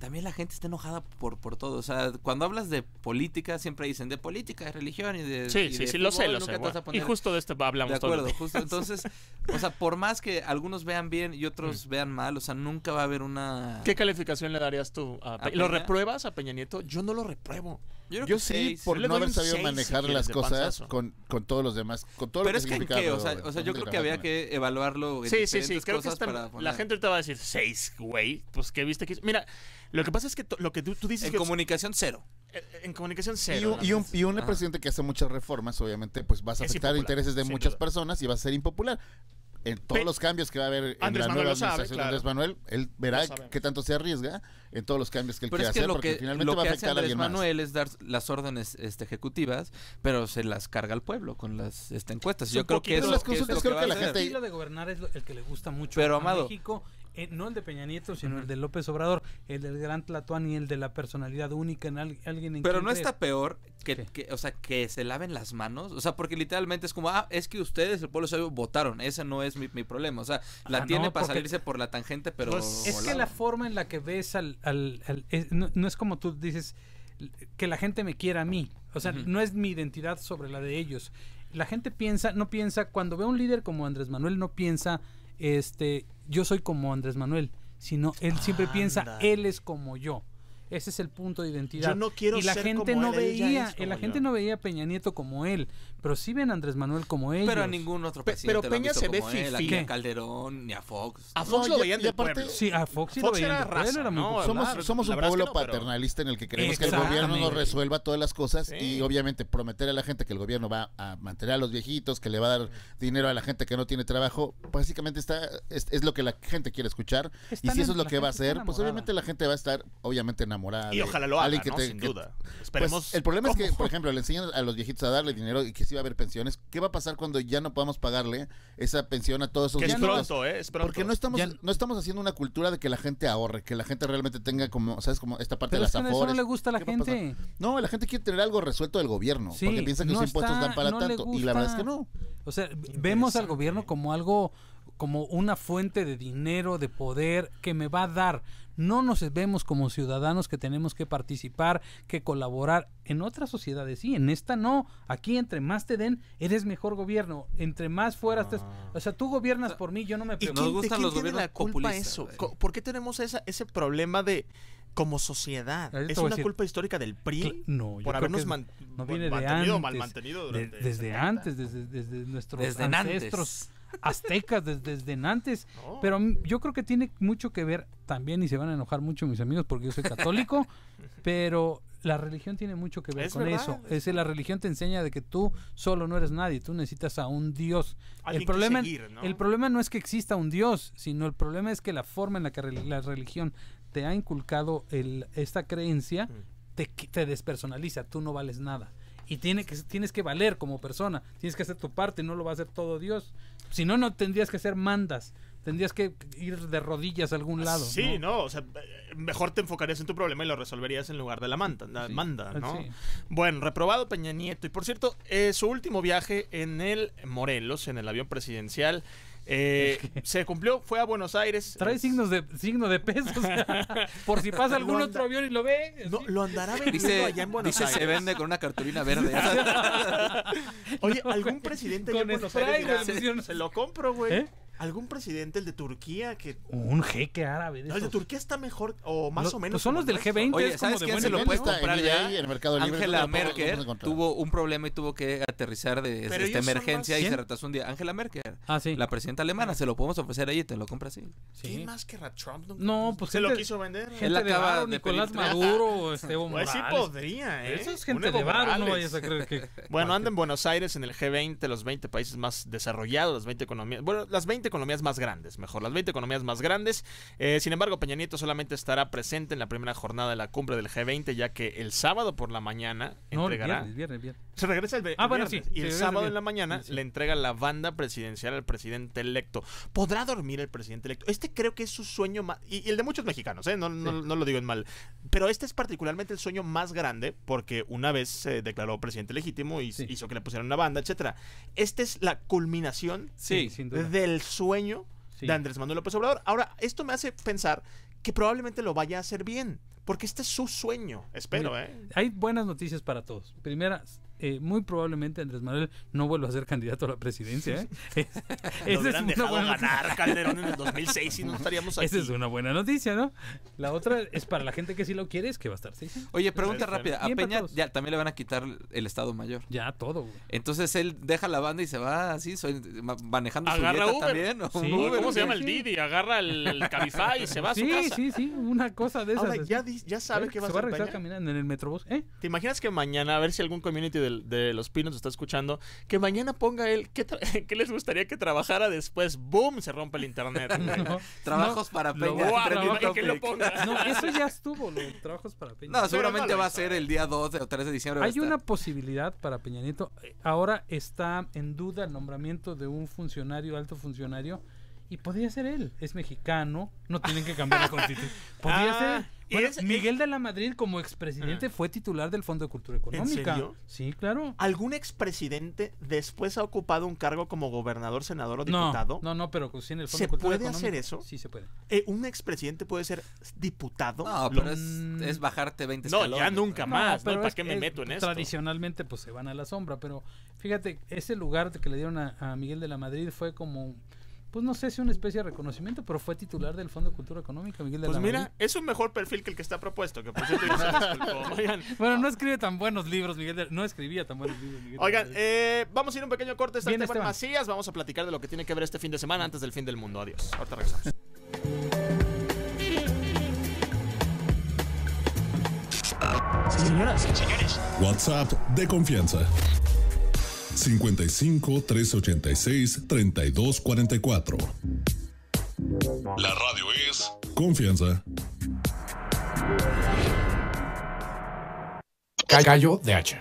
también la gente está enojada por, por todo. O sea, cuando hablas de política, siempre dicen de política, de religión y de
Sí,
y
sí,
de
sí, lo sé,
fútbol,
lo
nunca
sé.
te vas a
Bueno,
poner
y justo de esto hablamos
de acuerdo,
todo.
justo. Entonces, o sea, por más que algunos vean bien y otros
Mm.
vean mal, o sea, nunca va a haber una...
¿Qué calificación le darías tú a Pe-
¿A
¿Lo
Peña?
repruebas a Peña Nieto? Yo no lo repruebo.
Yo creo
Yo
que
sí,
seis.
por
le
no
doy
haber
un
sabido
seis, si
manejar
quieres,
las
de
cosas
panzazo.
con, con todos los demás, con todo
Pero
lo
es que en
significa
qué, o
lo-
sea, o sea,
lo
yo
que
creo que
trabaja
había
con
que evaluarlo en
Sí, sí, sí,
diferentes
creo que
cosas
está-
para
la
poner-
gente ahorita va a decir seis, güey, pues que viste que... Mira, lo que pasa es que to- lo que tú, tú dices...
En
que
comunicación cero.
En, en comunicación
Y
cero.
un, y un, y un
Ajá.
presidente que hace muchas reformas, obviamente, pues vas a
Es
afectar
impopular,
intereses de
sin
muchas
duda.
personas y va a ser impopular. En todos
Pe-
los cambios que va a haber en
Andrés
la
Manuel
nueva
lo sabe,
administración de
claro.
Andrés Manuel, él verá
Lo sabemos.
qué tanto se arriesga en todos los cambios que él
Pero
quiera
es que
hacer,
lo
porque
que,
finalmente
lo
va a
que hace
afectar a
Andrés
alguien más.
Manuel es dar las órdenes este, ejecutivas, pero se las carga al pueblo con las este, encuestas.
Es
Yo
un
creo que
poquito
eso,
las
que eso es
consultas,
lo
creo
va
que
a
la
hacer.
gente-
El estilo de gobernar es lo- el que le gusta mucho
Pero,
a
Amado.
México, eh, no el de Peña Nieto, sino el de López Obrador, el del gran Tlatuani, el de la personalidad única en al- alguien en
Pero
quien
no
creer.
está peor que,
¿Qué?
que, o sea, que se laven las manos. O sea, porque literalmente es como, ah, es que ustedes, el pueblo sabio, votaron. Ese no es mi, mi problema. O sea, la
Ah,
tiene
no,
para
porque-
salirse por la tangente, pero...
Pues,
Es que
volado.
la forma en la que ves al... al- al- es- no, no es como tú dices, que la gente me quiera a mí. O sea,
Ujú.
no es mi identidad sobre la de ellos. La gente piensa, no piensa, cuando ve a un líder como Andrés Manuel, no piensa, este, yo soy como Andrés Manuel, sino él siempre piensa,
Anda.
él es como yo. Ese es el punto de identidad.
Yo no quiero
y la
ser
gente
como
no
él, él ya
veía,
es
y
como
la gente
yo.
no veía a Peña Nieto como él, pero sí ven a Andrés Manuel como ellos.
Pero a ningún otro
Pe-
presidente
pero
lo han
Peña
visto
se ve
como él,
fifí.
ni
¿Qué?
a Calderón, ni a Fox.
A Fox
No,
lo
y-
veían
y
del
aparte-
pueblo.
Sí, a Fox sí
Fox
lo veían
era
de pueblo,
raza,
era muy
¿no?
popular.
Somos,
Hablar,
somos
la
un
verdad es que
pueblo
no, pero-
paternalista en el que queremos que el
Exactamente.
gobierno nos resuelva todas las cosas
Sí.
y obviamente prometer a la gente que el gobierno va a mantener a los viejitos, que le va a dar dinero a la gente que no tiene trabajo, básicamente está es, es lo que la gente quiere escuchar.
Están
Y si eso
en-
es lo
la
que va a
gente está
hacer, pues
enamorada.
obviamente la gente va a estar obviamente enamorada.
Y
de
ojalá lo haga,
alguien que
¿no?
te-
Sin
que-
duda.
Pues,
Esperemos...
el problema es que,
¿Cómo?
por ejemplo, le enseñan a los viejitos a darle dinero y que sí va a haber pensiones. ¿Qué va a pasar cuando ya no podamos pagarle esa pensión a todos esos
Que es
viejitos?
pronto, ¿eh? Es pronto.
Porque no estamos,
Ya-
no estamos haciendo una cultura de que la gente ahorre, que la gente realmente tenga como, ¿sabes? Como esta parte
Pero
de
es
las
que eso
afores.
no le gusta a la
¿Qué va a pasar?
gente.
No, la gente quiere tener algo resuelto del gobierno,
Sí,
porque piensa que
no
los impuestos
está-
dan para
no le
tanto, y la verdad es que
gusta.
no.
O sea, vemos al gobierno como algo, como una fuente de dinero, de poder que me va a dar. No nos vemos como ciudadanos que tenemos que participar, que colaborar. En otras sociedades sí, en esta no. Aquí entre más te den, eres mejor gobierno. Entre más fuera estés... O sea, tú gobiernas por mí, yo no me
¿Y
preocupo.
Nos
quién,
gustan
de quién
los
tiene
gobiernos
la culpa
populistas,
eso?
güey.
Co- ¿Por qué tenemos esa, ese problema de como sociedad?
Ahorita
¿Es
te voy a
una
decir-
culpa histórica del P R I?
Cl- No, yo
por
creo
habernos
que
man-
no viene de
mantenido o
antes,
mal mantenido
de-
durante
desde
setenta.
antes, desde, desde nuestros
Desde
ancestros aztecas, desde, desde antes.
No.
Pero mm, yo creo que tiene mucho que ver también, y se van a enojar mucho mis amigos porque yo soy católico, pero la religión tiene mucho que ver
Es
con
verdad,
eso.
es
Es decir, la religión te enseña de que tú solo no eres nadie, tú necesitas a un Dios.
Alguien
El
que
problema,
seguir, ¿no?
el problema no es que exista un Dios, sino el problema es que la forma en la que re- la religión te ha inculcado el, esta creencia te, qui- te despersonaliza, tú no vales nada. Y tiene que, tienes que valer como persona, tienes que hacer tu parte, no lo va a hacer todo Dios. Si no, no tendrías que hacer mandas, tendrías que ir de rodillas a algún lado.
Sí, no, o sea, eh, mejor te enfocarías en tu problema y lo resolverías en lugar de la manta, la
Sí.
manda, ¿no?
Sí.
Bueno, reprobado Peña Nieto. Y por cierto, eh, su último viaje en el Morelos, en el avión presidencial, eh, se cumplió, fue a Buenos Aires.
Trae
Es-
signos de signo de pesos por si pasa algún
Lo
otro
anda-
avión y lo ve.
No, lo andará vendiendo
Dice,
allá en Buenos
dice
Aires.
se vende con una cartulina verde.
Oye, algún presidente allá en
Con
Buenos
spray
Aires dirá,
de edición.
se lo compro, güey.
¿Eh?
Algún presidente, el de Turquía, que...
Un jeque árabe. De
No, el de
esos.
Turquía está mejor o más
Los-
o menos.
pues son
como
los del
el
G
nuestro.
veinte.
Oye,
es como
¿sabes
de
quién
buen
se lo
nivel,
puede
está en
comprar
eBay,
ya?
en el Mercado Libre,
Angela
no lo podemos
Merkel
encontrar.
tuvo un problema y tuvo que aterrizar de
Pero
esta
ellos son
emergencia
más-
y
¿Quién?
se retrasó un día. Angela Merkel,
Ah, sí.
la presidenta alemana, se lo podemos ofrecer ahí y te lo compra así.
Sí.
¿Quién más que Trump?
No, pues
se lo
gente-
quiso vender.
Gente
Él
de
acaba
varo,
de
Nicolás
pedir-
Maduro, este, Evo
Pues sí
Morales.
podría, ¿eh?
Eso es
Un
gente
Evo
de varo, no
Morales.
vayas a creer que...
Bueno, anda en Buenos Aires en el G veinte, los veinte países más desarrollados, las veinte economías, bueno, las veinte economías más grandes, mejor, las veinte economías más grandes. Eh, sin embargo, Peña Nieto solamente estará presente en la primera jornada de la cumbre del G veinte, ya que el sábado por la mañana
No, el
entregará...
viernes, viernes, viernes.
Se regresa el, ve-
Ah,
el
bueno,
viernes,
sí,
y
se
el
regresa el
sábado en la
viernes.
mañana
Sí, sí.
le entrega la banda presidencial al presidente electo. ¿Podrá dormir el presidente electo? Este creo que es su sueño más... Y, y el de muchos mexicanos, ¿eh? No, no, no lo digo en mal. Pero este es particularmente el sueño más grande porque una vez se declaró presidente legítimo y
Sí.
hizo que le pusieran una banda, etcétera. Esta es la culminación
Sí, sin duda.
del sueño
Sí.
de Andrés Manuel López Obrador. Ahora, esto me hace pensar que probablemente lo vaya a hacer bien. porque este es su sueño, espero, ¿eh?
Hay buenas noticias para todos. Primera, eh, muy probablemente Andrés Manuel no vuelva a ser candidato a la presidencia, ¿eh? Es,
Lo hubieran dejado ganar noticia. Calderón en el dos mil seis y no estaríamos aquí.
Esa es una buena noticia, ¿no? La otra es para la gente que sí lo quiere, es que va a estar, ¿sí?
Oye, pregunta
Bien,
rápida. A Peña ya también le van a quitar el Estado Mayor.
Ya, todo, güey.
Entonces él deja la banda y se va así, soy, manejando
Agarra
su
Uber.
también. ¿O
Sí,
Uber,
¿cómo se llama
sí.
el Didi? Agarra el, el Cabify y se va a su
sí,
casa.
Sí, sí, sí, una cosa de esas.
Ahora, ya, di- ya sabe que va a
se va a
ser
regresar
Peña.
caminando en el Metrobús, ¿eh?
¿Te imaginas que mañana, a ver si algún community de, de Los Pinos está escuchando, que mañana ponga él, ¿qué, tra- ¿qué les gustaría que trabajara después? ¡Boom! Se rompe el internet.
No,
Trabajos
no,
para
lo
Peña.
voy a
Guau,
trabajar-
que lo ponga.
No, eso ya estuvo, los trabajos para Peña.
No, seguramente
no lo
va a
hizo.
ser el día dos o tres de diciembre. va a
Hay
estar.
una posibilidad para Peña Nieto. Ahora está en duda el nombramiento de un funcionario, alto funcionario, y podría ser él. Es mexicano, no tienen que cambiar la constitución. Podría
Ah,
ser.
y
Bueno,
es-
Miguel de la Madrid, como expresidente,
Ah.
fue titular del Fondo de Cultura Económica.
serio?
Sí, claro.
¿Algún expresidente después ha ocupado un cargo como gobernador, senador o
No,
diputado?
no, no, pero pues, sí en el Fondo
¿Se
de Cultura
puede hacer
Económica.
eso?
Sí, se puede.
Eh, ¿Un expresidente puede ser diputado?
No,
Lo-
pero es, es bajarte veinte
No,
escalones.
ya nunca más, ¿no?
pero
¿Para
es-
qué me
es-
meto en esto?
Tradicionalmente, pues se van a la sombra, pero fíjate, ese lugar que le dieron a, a Miguel de la Madrid fue como, pues no sé si una especie de reconocimiento, pero fue titular del Fondo de Cultura Económica, Miguel de
Pues
la
mira,
Madrid.
es un mejor perfil que el que está propuesto, que por cierto ya se disculpó. Oigan,
Bueno, no escribe tan buenos libros, Miguel de, no escribía tan buenos libros, Miguel de la
Oigan,
Madrid.
eh, vamos a ir a un pequeño corte. Está
Bien,
Esteban
Esteban.
Macías. Vamos a platicar de lo que tiene que ver este fin de semana antes del fin del mundo. Adiós. Ahorita regresamos. Señoras y señores.
WhatsApp de confianza. cincuenta y cinco, trescientos ochenta y seis, treinta y dos cuarenta y cuatro. La radio es confianza.
Gallo de Hacha.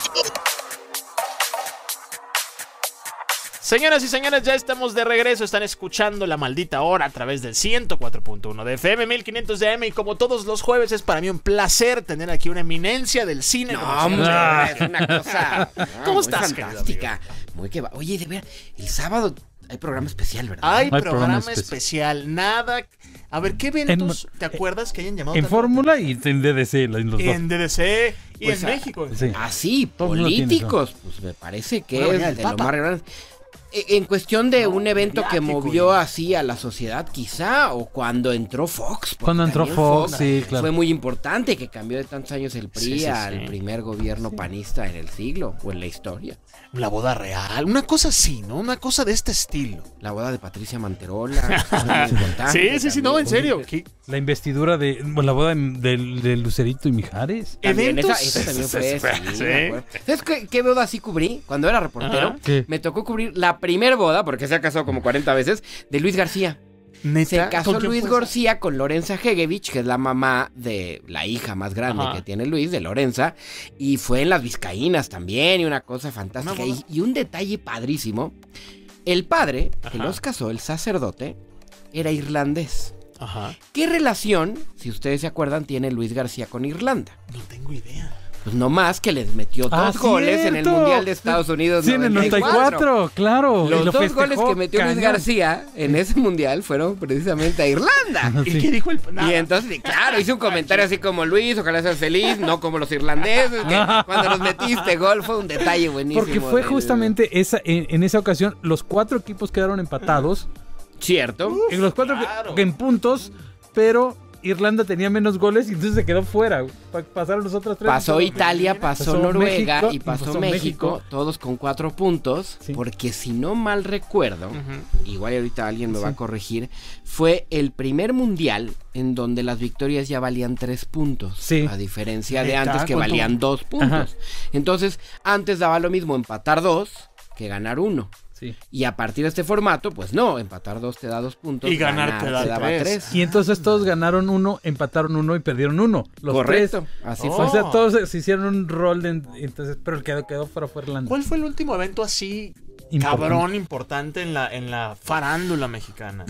Señoras y señores, ya estamos de regreso. Están escuchando La Maldita Hora a través del ciento cuatro punto uno de F M, mil quinientos de A M. Y como todos los jueves, es para mí un placer tener aquí una eminencia del cine.
No,
como
hombre,
siempre.
es una cosa ah,
¿Cómo
muy
estás, querido
fantástica. Muy que va. Oye, de ver, el sábado hay programa especial, ¿verdad?
Hay
Hay
programa,
programa
especial.
especial.
Nada. A ver, ¿qué eventos te acuerdas que hayan llamado
En
tanto
Fórmula y en D D C, en los dos.
En D D C y
Pues,
en
ah,
México?
Sí.
Así,
Todo el mundo tiene
políticos, pues me parece que
Una venida
es
del
de lo
Papa.
más grande. E- En cuestión de un evento que
mediático,
movió
y-
así a la sociedad, quizá, o cuando entró Fox. porque
Cuando entró
también
Fox, sí, claro.
Fue muy importante que cambió de tantos años el P R I
Sí, sí,
al
sí.
primer gobierno panista en el siglo o en la historia.
La boda real, una cosa así, ¿no? Una cosa de este estilo.
La boda de Patricia Manterola. fue muy importante
Sí, sí, sí, no, en
también.
serio. ¿Qué?
La investidura de bueno, la boda de, de- de Lucerito y Mijares.
También,
¿Eventos?
esa, esa también fue, sí,
Sí.
me acuerdo. ¿Sabes qué, qué boda sí cubrí? Cuando era reportero,
Ajá.
¿Qué?
me tocó cubrir la primer boda, porque se ha casado como cuarenta veces, de Luis García.
¿Neta?
Se casó
¿Con quién
Luis
fue esa?
García con Lorenza Hegevich, que es la mamá de la hija más grande
Ajá.
que tiene Luis, de Lorenza, y fue en las Vizcaínas también, y una cosa fantástica.
Una boda.
Y, y un detalle padrísimo, el padre que
Ajá.
los casó, el sacerdote, era irlandés.
Ajá.
¿Qué relación, si ustedes se acuerdan, tiene Luis García con Irlanda?
No tengo idea.
Pues no más que les metió dos
¡Ah,
goles en el
cierto!
Mundial de Estados Unidos.
Sí, en el noventa y cuatro, claro.
Los
y lo
dos
festejó
goles que metió Luis
cañón.
García en ese Mundial fueron precisamente a Irlanda.
¿Y
Sí.
qué dijo el nada?
Y entonces, claro, hice un comentario así como Luis, ojalá seas feliz, no como los irlandeses, que cuando los metiste gol fue un detalle buenísimo.
Porque fue
del-
justamente esa en, en esa ocasión los cuatro equipos quedaron empatados.
Cierto.
En los cuatro que-
claro.
en puntos, pero Irlanda tenía menos goles y entonces se quedó fuera. Pa- pasaron los otros tres.
Pasó Italia, pasó,
Pasó
Noruega
México,
y pasó,
pasó
México,
México.
todos con cuatro puntos,
Sí.
porque si no mal recuerdo,
Ujú.
igual ahorita alguien me va
Sí.
a corregir, fue el primer mundial en donde las victorias ya valían tres puntos,
Sí.
a diferencia de
¿Neta?
antes que
¿Cuánto?
valían dos puntos.
Ajá.
Entonces, antes daba lo mismo empatar dos que ganar uno.
Sí.
Y a partir de este formato, pues no, empatar dos te da dos puntos.
Y ganar te da
daba
tres.
tres.
Y entonces todos ganaron uno, empataron uno y perdieron uno. Los
Correcto,
tres.
así
Oh.
fue.
O sea, todos se hicieron un rol de, entonces, pero el que quedó, quedó fuera fue Irlanda.
¿Cuál fue el último evento así
Importante.
cabrón importante en la, en la farándula mexicana?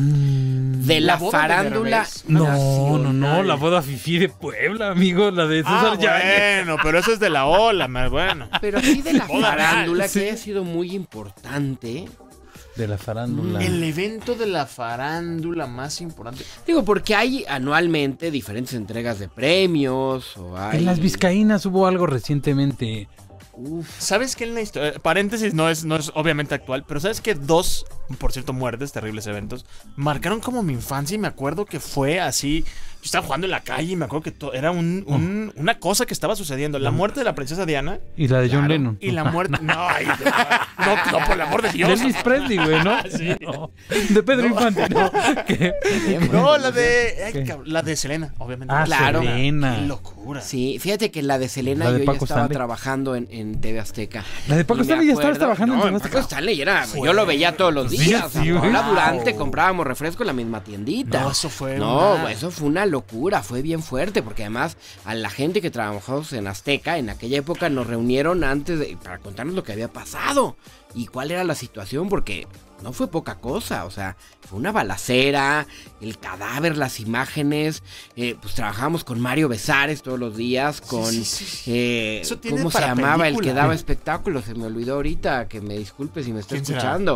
De la,
La boda de
farándula
Derbez.
No, no, no,
Nacional.
la boda fifí de Puebla, amigo, la de César
Ah,
Yáñez.
bueno, pero eso es de la ola, más bueno.
Pero sí de la
Boda real,
farándula
sí.
que haya sido muy importante.
de la farándula.
El evento de la farándula más importante.
Digo, porque hay anualmente diferentes entregas de premios. O hay...
En las Vizcaínas hubo algo recientemente.
Uf. ¿Sabes qué en la historia? Paréntesis, no es, no es obviamente actual, pero ¿sabes que dos, por cierto, muertes, terribles eventos, marcaron como mi infancia? Y me acuerdo que fue así. Yo estaba jugando en la calle y me acuerdo que to- era un, un, una cosa que estaba sucediendo. La muerte de la princesa Diana.
Y la de John
Claro.
Lennon.
Y la muerte. No, ay, no, no, por el amor de Dios.
De Elvis Presley, güey, ¿no?
Sí.
No. De Pedro Infante, ¿no? ¿Qué?
No, la de. ay,
¿Qué?
cabrón, la de Selena, obviamente.
Ah,
Claro.
Selena.
Qué locura.
Sí, fíjate que la de Selena
La de
yo
Paco
ya estaba
Stanley.
trabajando en, en T V Azteca.
La de Paco
Y me
Stanley ya estabas
acuerdo-
trabajando en
no,
T V Azteca.
Paco Stanley era,
Fue-
yo lo veía todos los
Sí,
días.
sí,
a
güey.
Paola
Wow.
Durante comprábamos refresco en la misma tiendita.
No, eso fue
No,
una-
eso fue una locura, fue bien fuerte, porque además a la gente que trabajamos en Azteca en aquella época nos reunieron antes de, para contarnos lo que había pasado y cuál era la situación, porque no fue poca cosa, o sea, fue una balacera, el cadáver, las imágenes, eh, pues trabajamos con Mario Besares todos los días, con,
sí, sí, sí.
eh,
Eso tiene
¿cómo se
para
llamaba el que
película.
daba espectáculos? Se me olvidó ahorita, que me disculpe si me está
¿Quién será?
escuchando.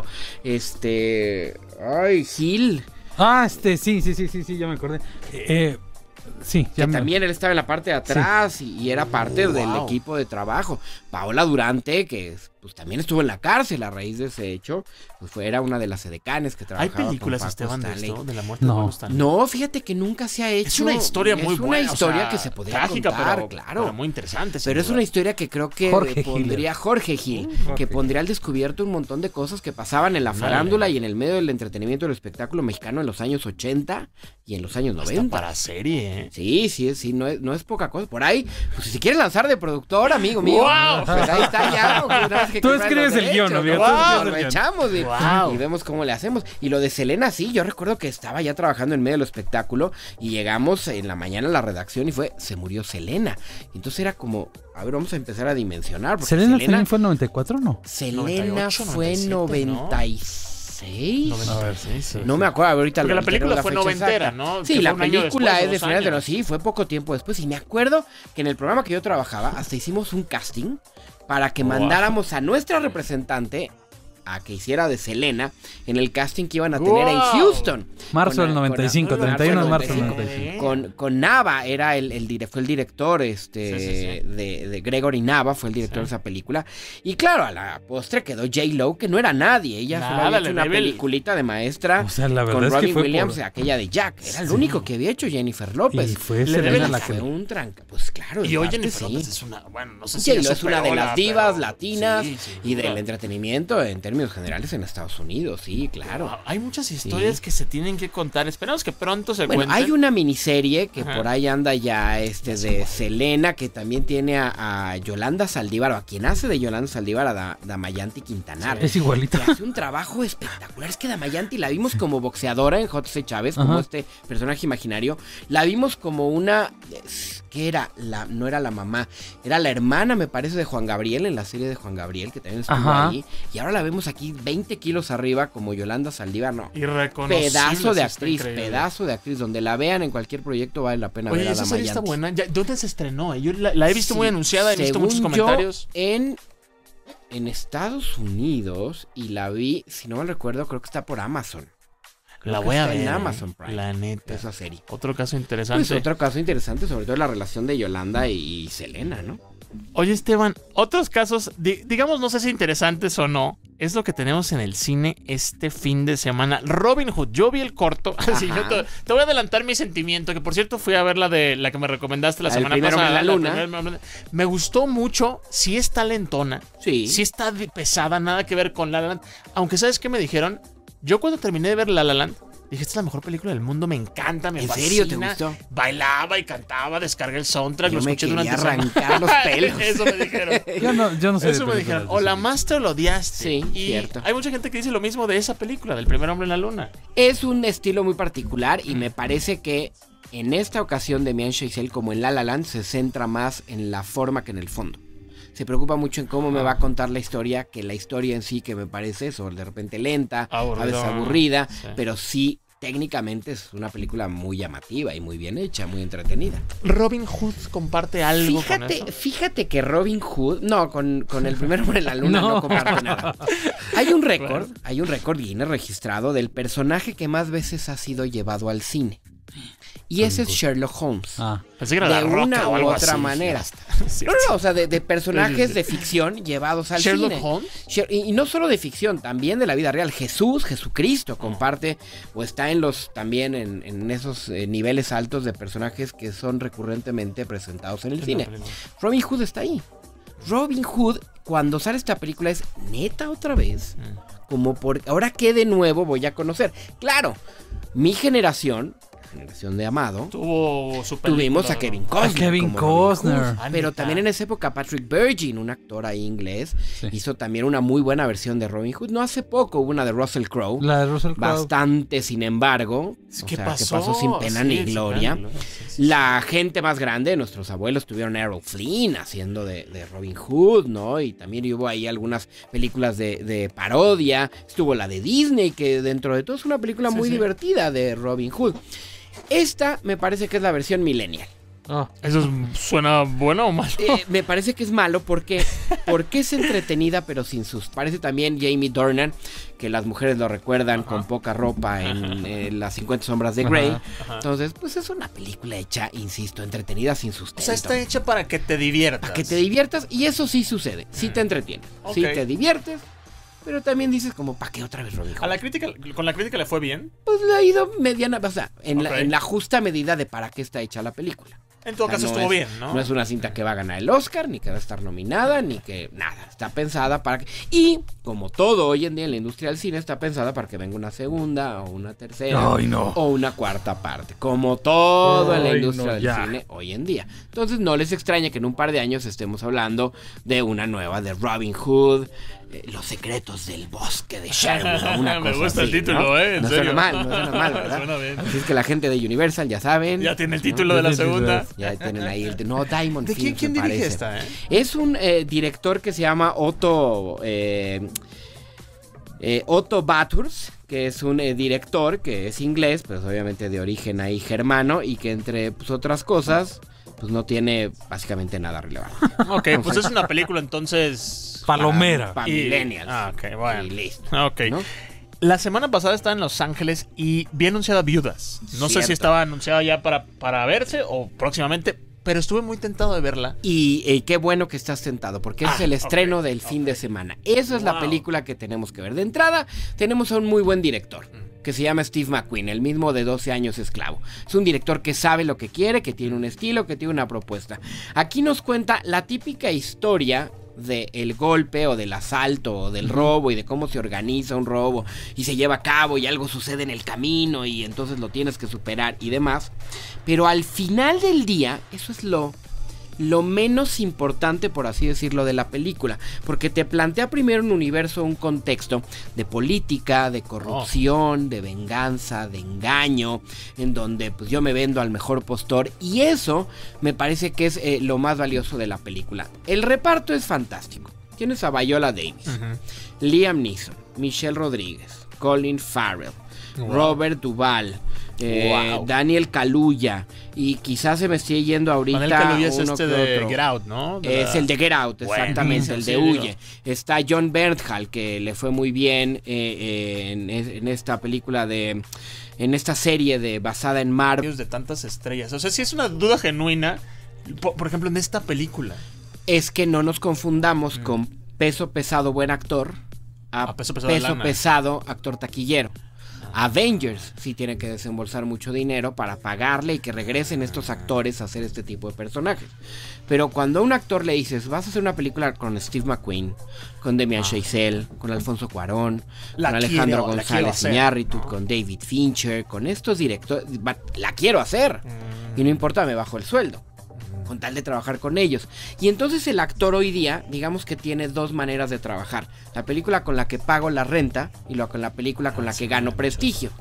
Este, ay, Gil.
Ah, este, sí, sí, sí, sí, sí, ya me acordé. Eh, sí, ya
Que
me...
también él estaba en la parte de atrás y, y era parte
Oh,
del
wow.
equipo de trabajo. Paola Durante, que pues también estuvo en la cárcel a raíz de ese hecho, pues fue, era una de las edecanes que
¿Hay
trabajaba
películas,
con Paco
Esteban, de
Stanley.
esto? De la muerte
No.
de Paco Stanley.
No, fíjate que nunca se ha hecho.
Es una historia muy
es
buena.
una
o
historia
sea,
que se podría
trágica,
contar,
pero,
claro.
pero muy interesante. sin
Pero es
duda.
una historia que creo que
Jorge
pondría Jorge Gil, que pondría al descubierto un montón de cosas que pasaban en la farándula y en el medio del entretenimiento y del espectáculo mexicano en los años ochenta y en los años
Hasta
noventa.
para serie, ¿eh?
Sí, sí, sí, no es, no es poca cosa. Por ahí, pues si quieres lanzar de productor, amigo mío,
¡Wow!
pues ahí está ya. ¿No? Nada más que
Tú
comprar
escribes
los
el guión,
derechos,
amigo,
¿no?
tú
Wow,
escribes el
lo
guión.
echamos y,
Wow.
y vemos cómo le hacemos. Y lo de Selena, sí, yo recuerdo que estaba ya trabajando en medio del espectáculo y llegamos en la mañana a la redacción y fue, se murió Selena. Entonces era como, a ver, vamos a empezar a dimensionar. porque
¿Selena también fue en noventa y cuatro no?
Selena
noventa y ocho,
fue en noventa y seis.
noventa y seis, sí.
No me acuerdo ahorita.
Porque la
tenemos
película fue
fecha
noventera,
exacta.
¿no?
Sí,
Que
la
fue un año
película
después,
es de
dos
finales de
años.
los... Sí, fue poco tiempo después. Y me acuerdo que en el programa que yo trabajaba, hasta hicimos un casting para que
Wow.
mandáramos a nuestra representante a que hiciera de Selena en el casting que iban a tener
Wow.
en Houston.
Marzo
Con-
del noventa y cinco,
con-
treinta y uno de
marzo
marzo del
del
noventa y cinco.
Con, con Nava, era el, el dire- fue el director este,
Sí, sí, sí.
De, de Gregory Nava, fue el director
Sí.
de esa película. Y claro, a la postre quedó J-Lo, que no era nadie. Ella solo
Nada,
había
le
hecho una
debe el-
peliculita de maestra
O sea, la verdad
con
es que
Robin
fue
Williams,
por-
aquella de Jack. Era el
Sí.
único que había hecho Jennifer López.
Y fue
Le
Selena
debe
la
Fue
que...
un tranca. Pues claro.
Y
en
hoy
parte
Jennifer
sí.
López es una, bueno, no sé si
J-Lo
ya
es una de
superó
las
la-
divas
pero-
latinas
Sí, sin
y
duda.
del entretenimiento en términos generales en Estados Unidos, sí, claro.
Wow, hay muchas historias
Sí.
que se tienen que contar. Esperamos que pronto se
Bueno,
cuenten.
hay una miniserie que
Ajá.
por ahí anda ya este de Selena, que también tiene a, a Yolanda Saldívar, o a quien hace de Yolanda Saldívar, a Da- Damayanti Quintanar.
Es igualita.
Que hace un trabajo espectacular. Es que Damayanti la vimos como boxeadora en J C Chávez, como
Ajá.
este personaje imaginario. La vimos como una... ¿Qué era? La, no era la mamá, era la hermana, me parece, de Juan Gabriel, en la serie de Juan Gabriel, que también estuvo
Ajá.
ahí. Y ahora la vemos aquí veinte kilos arriba como Yolanda Saldívar, no.
Irreconocible,
Pedazo de
sí, está
actriz,
increíble.
pedazo de actriz. Donde la vean en cualquier proyecto vale la pena
Oye,
ver a
esa serie está
Damayanti.
buena. Ya, ¿dónde se estrenó? eh? Yo la, la he visto
Sí,
muy anunciada, he visto muchos
según yo,
comentarios.
en, en Estados Unidos, y la vi, si no mal recuerdo, creo que está por Amazon. Creo
La
que
voy a
está
ver.
en
eh,
Amazon Prime.
La neta.
Esa serie.
Otro caso interesante.
Pues otro caso interesante, sobre todo la relación de Yolanda y, y Selena, ¿no?
Oye, Esteban, otros casos, di- digamos, no sé si interesantes o no, es lo que tenemos en el cine este fin de semana. Robin Hood, yo vi el corto. Así, yo te, te voy a adelantar mi sentimiento, que por cierto fui a ver la de la que me recomendaste la
El
semana
primer hombre
pasada.
en la luna.
primer hombre en la- Me gustó mucho, sí está lentona,
Sí.
sí está de- pesada, nada que ver con La La Land. Aunque, ¿sabes qué me dijeron? Yo cuando terminé de ver La La Land, dije, esta es la mejor película del mundo, me encanta, me
¿En
fascina.
serio te gustó?
Bailaba y cantaba, descargué el soundtrack,
Yo
lo
me
escuché
quería
durante
arrancar los pelos.
Eso me dijeron.
Yo no, yo no sé.
Eso
de
me
películas
dijeron.
de
O la
ese
amaste o lo odiaste.
Sí,
y
cierto.
hay mucha gente que dice lo mismo de esa película, del primer hombre en la luna.
Es un estilo muy particular y me parece que en esta ocasión Damien Chazelle, como en La La Land, se centra más en la forma que en el fondo. Se preocupa mucho en cómo me va a contar la historia, que la historia en sí, que me parece eso, de repente lenta, a veces
Aburridón,
aburrida,
sí.
pero sí técnicamente es una película muy llamativa y muy bien hecha, muy entretenida.
¿Robin Hood comparte algo
fíjate,
con eso?
Fíjate que Robin Hood, no, con, con el primer hombre en la luna no, no comparte nada. Hay un récord, hay un récord Guinness registrado del personaje que más veces ha sido llevado al cine. Y ese es Sherlock Holmes.
Ah, pensé que era
de
la Roca
una
o
u
algo
otra
así.
manera. No, no, no, o sea, de, de personajes de ficción llevados al
¿Sherlock
cine.
Holmes?
Sher- y, y no solo de ficción, también de la vida real. Jesús, Jesucristo, comparte o está en los también en, en esos eh, niveles altos de personajes que son recurrentemente presentados en el cine. Robin Hood está ahí. Robin Hood, cuando sale esta película, es neta otra vez. Como por ahora que de nuevo voy a conocer. Claro, mi generación, generación de Amado,
Tuvo su
tuvimos a Kevin Costner.
A Kevin
como Robin
Costner.
Hood. Pero también en esa época Patrick Virgin, un actor ahí inglés, sí. hizo también una muy buena versión de Robin Hood. No hace poco hubo una de Russell Crowe.
La de Russell Crowe.
Bastante, sin embargo.
¿Qué
o sea,
pasó?
que pasó sin pena
Sí,
ni
sin
gloria.
pena ni gloria. Sí, sí,
La gente más grande, nuestros abuelos tuvieron a Errol Flynn haciendo de, de Robin Hood, ¿no? Y también hubo ahí algunas películas de, de parodia. Estuvo la de Disney, que dentro de todo es una película
Sí,
muy
sí.
divertida de Robin Hood. Esta me parece que es la versión millennial.
Oh, ¿eso es- suena bueno o malo?
Eh, me parece que es malo porque, porque es entretenida pero sin sus... Parece también Jamie Dornan, que las mujeres lo recuerdan ajá. con poca ropa en eh, Las cincuenta sombras de Grey. Ajá, ajá. Entonces, pues es una película hecha, insisto, entretenida sin sustento.
O sea, está hecha para que te diviertas.
Para que te diviertas y eso sí sucede, sí te entretiene,
Ok.
sí te diviertes. Pero también dices como, ¿para qué otra vez Robin Hood?
¿A la crítica, con la crítica le fue bien?
Pues le ha ido mediana, o sea, en,
Ok.
la, en la justa medida de para qué está hecha la película.
En todo
O sea,
caso
no
estuvo
es-
bien, ¿no?
No es una cinta que va a ganar el Oscar, ni que va a estar nominada, ni que nada. Está pensada para que... Y, como todo hoy en día en la industria del cine, está pensada para que venga una segunda, o una tercera,
Ay, no.
o una cuarta parte. Como todo en la
Ay,
industria
no,
del
ya.
cine hoy en día. Entonces, no les extraña que en un par de años estemos hablando de una nueva de Robin Hood, eh, Los secretos del bosque de Sherwood, o una
Me
cosa
gusta el
así,
título,
¿no?
¿eh? En
No
serio.
suena mal, no suena mal, ¿verdad?
Suena bien.
Así es que la gente de Universal ya saben.
Ya tiene el
¿no?
título de la segunda.
Ya tienen ahí el... No, Diamond
¿De quién,
Films,
quién
me
dirige
parece.
esta, eh?
Es un eh, director que se llama Otto... Eh, eh, Otto Bathurst, que es un eh, director que es inglés, pues obviamente de origen ahí germano, y que entre pues, otras cosas, pues no tiene básicamente nada relevante.
Ok, pues es una película entonces...
Palomera.
Para
Y-
millennials.
Ah, ok, bueno.
Y listo.
Ok.
¿no?
La semana pasada estaba en Los Ángeles y vi anunciada Viudas. No sé
Cierto.
si estaba anunciada ya para, para verse o próximamente, pero estuve muy tentado de verla.
Y eh, qué bueno que estás tentado, porque ese
Ah,
es el estreno
ok,
del fin de semana. Esa es la
Wow.
película que tenemos que ver. De entrada, tenemos a un muy buen director, que se llama Steve McQueen, el mismo de doce años esclavo. Es un director que sabe lo que quiere, que tiene un estilo, que tiene una propuesta. Aquí nos cuenta la típica historia del golpe o del asalto o del robo y de cómo se organiza un robo y se lleva a cabo y algo sucede en el camino y entonces lo tienes que superar y demás. Pero al final del día, eso es lo, lo menos importante, por así decirlo, de la película, porque te plantea primero un universo, un contexto de política, de corrupción, de venganza, de engaño, en donde pues yo me vendo al mejor postor, y eso me parece que es eh, lo más valioso de la película. El reparto es fantástico. Tienes a Viola Davis,
Ujú.
Liam Neeson, Michelle Rodríguez, Colin Farrell,
Wow.
Robert Duvall, eh,
Wow.
Daniel Kaluuya, y quizás se me esté yendo ahorita
Daniel Kaluuya es
uno
este
que
de
otro.
Get Out, ¿no? De
Es
la-
el de Get Out, exactamente, el de
Buenísimo, sí,
Huye. Está John Bernthal, que le fue muy bien eh, eh, en, en esta película de... En esta serie de basada en Marvel.
de tantas estrellas. O sea, sí es una duda genuina, por, por ejemplo, en esta película.
Es que no nos confundamos con peso pesado buen actor a,
A peso pesado de lana.
pesado actor taquillero. Avengers sí tiene que desembolsar mucho dinero para pagarle y que regresen estos actores a hacer este tipo de personajes. Pero cuando a un actor le dices, vas a hacer una película con Steve McQueen, con Demian Chazelle, con Alfonso Cuarón,
La
con Alejandro
quiero- la quiero
González
hacer.
Iñárritu, con David Fincher, con estos directores, va- la quiero hacer. Y no importa, me bajo el sueldo, con tal de trabajar con ellos. Y entonces el actor hoy día, digamos que tiene dos maneras de trabajar. La película con la que pago la renta y lo con la película con la que gano prestigio.